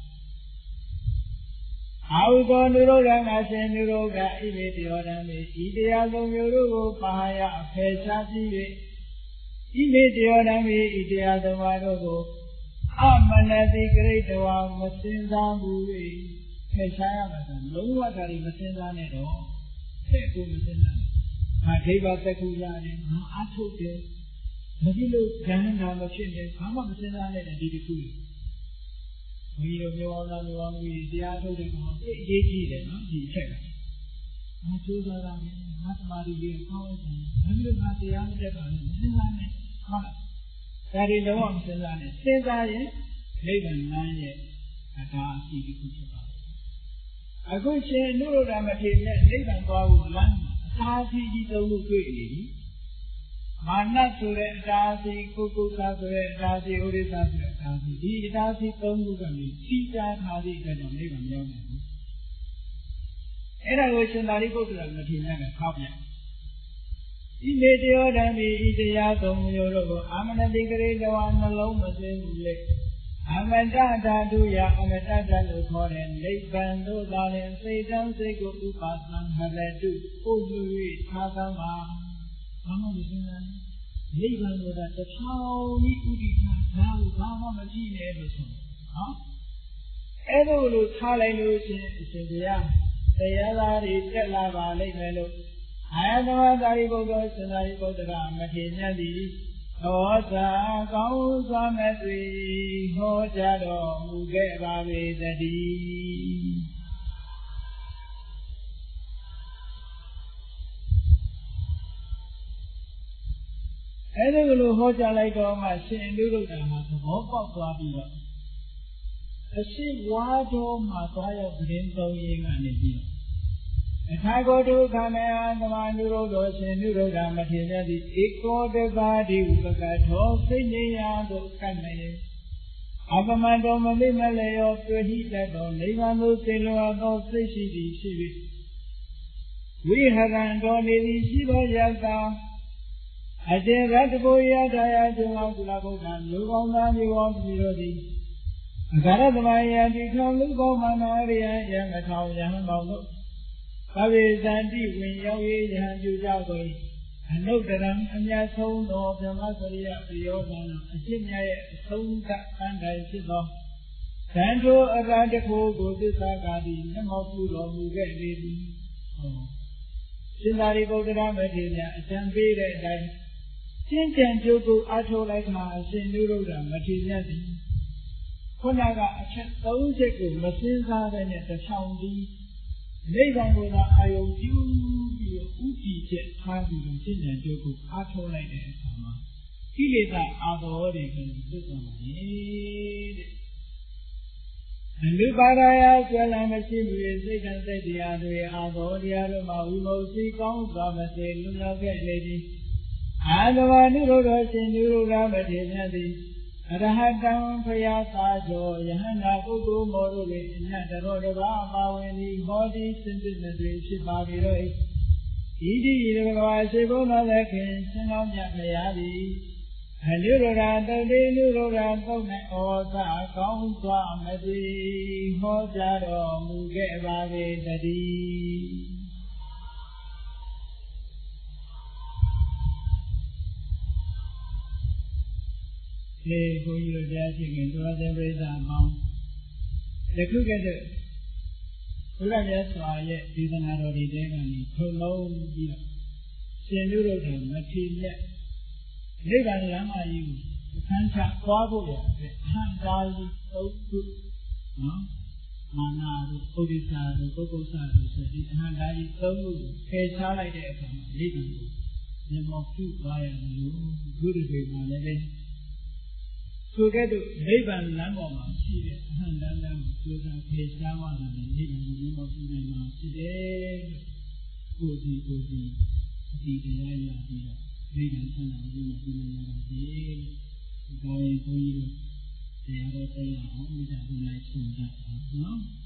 I will go to Rogan as a Nuroga, Immediately, Idealo Muro, Pahaya, Pesati, Immediately, Idealo Marogo. Amanati great one, Masinda movie. Peshaya, no one are in Masinda at all. Take to Masinda. I gave up the Kulani, I told you. The little Jananda machine, how much Masinda and did it to you? We don't know all the one we the other day, they did not the check. I told her, mathematically, and you have the answer on Masinda. That is the one since I since I live in nine years, I can't see the future. I go say, no, I'm a kid, live and go land. I see the look really. Mana to the Dasi, Kuku Sasre, Dasi, Urisa, Dasi, the Dasi Tongu, see that how they can live and young. And I wish I go to the material and a copy. Immediately, Ideatum Yoro, Amana degree the one alone was in lake. Amanda do ya, Amanda look for and lake bando, darling, say, don't say go to Pasman, have that do, oh, you read, Kasama. Mama was in that. Levan was at the town, he could be now, Mama Machine Everson. Huh? Ever look, hallelujah, said the young. The other is the lava, lake mellow. I am the one that I go to and I go to the Matinadi. Osa, Kausa, Metri, Hojado, who gave away the D. Every Hoja like all my sin, little than a hope of Flavia. A ship water, my fire, green, so young and a if I go to Kamea, the man who wrote us in Nuroga material, the equal the body with a cat horse in the yard of Kamea. Abamando Malay of the heat that on Levando Silo of the city. We have an only Shiva Yalta. I did that boy at I do want to love and you want to you want to be ready. Garadamaya did not look on my area, young at all, young about. Paris and deep when Yawi and you Jawi. And looked at them and ya told of the Masaria, the Yogan, a Jinya, soon cut and I sit off. Sandro around the pool go to Sagadi, and how food or who get baby. Oh. ရှင်သာရိပုတ္တရာမထေရအကြံပေးတဲ့အတိုင်းရှင်းကြံကြိုးကိုအားထုတ်လိုက်မှအရှင်နုရုဒ္ဓမထေရသည်ခုနကအချက်သုံးချက်ကိုမစင်စားတဲ့နဲ့တစ်ချောင်းပြီးနိဗ္ဗာန်ကိုသာအာယုံပြုပြီးတော့ဥတည်ချက်ထားပြီးတော့ရှင်းကြံကြိုးကိုအားထုတ်လိုက်တဲ့အခါမှာကိလေသာအာသောတွေကိုသိသွားပါရဲ့တဲ့အနုပါဒရာဆွဲလမ်းမရှိမှုရဲ့စိတ်ဓာတ်စိတ်တရားတွေအာသောတရားတို့မှာဝိမု ക്തി ကောင်းစွာမစေလွန်မြောက်ခဲ့လေသည်အာသဝနုရုဒ္ဓရှင်နုရုဒ္ဓမထေရသည်အရဟတံဖယာသာကျော်ယဟန္တာပုဂ္ဂိုလ်မောတို့၏အညတတော်တပါးပါဝင်သည်ဟောသည်စင်စစ်တွေဖြစ်ပါပြီတော့ဤတိဤဘဂဝါရှိဘုန်းတော်လည်းခင်ရှင်တော်မြတ်မရသည်အနုရဒတုတ်တိနုရဒသုတ်၌ဩဇာကောင်းစွာမသိဟောကြားတော်မူခဲ့ပါပေတည်းလေဘုန်းကြီးတို့ကြားရှိခင်သောတဲ့ပရိသတ်အပေါင်းယခုကတည်းကဘုရားမြတ်စွာရဲ့ဒေသနာတော်တွေထဲကနေထုံလုံးပြီးတော့ရှင်နုရုဒ္ဓမထေရနိဗ္ဗာန်လမ်းမကြီးကိုအခန်းချသွားဖို့ရတဲ့အဟံကားကြီးသုံးခုနော်မာနတို့ဥဒိစ္စတို့ပုဂ္ဂုစတို့ဆိုဒီအဟံကားကြီးသုံးခုကိုဖယ်ရှားလိုက်တဲ့အခါမှာနိဗ္ဗာန်ကိုမြတ်မောပြုသွားရတယ်လို့ဘုရားတွေမှာလည်းပဲဆိုကဲ့သို့နိဗ္ဗာန်လမ်းပေါ်မှာရှိတဲ့အဟံတန်းတန်းကိုကြိုးစားဖယ်ရှားသွားတယ်နိဗ္ဗာန်ကိုမြတ်မောပြုနိုင်မှာဖြစ်တယ်လို့ကိုယ်ဒီကိုယ်ဒီအဒီတရားရပြီးတော့နိဗ္ဗာန်ဆန္ဒကိုမြတ်ပြုနိုင်ရပါစေ။ဒါရင်ဘုန်းကြီးတို့တရားတော်တရားအောင်မြတ်ပြုနိုင်ဆုံးကြပါနော်။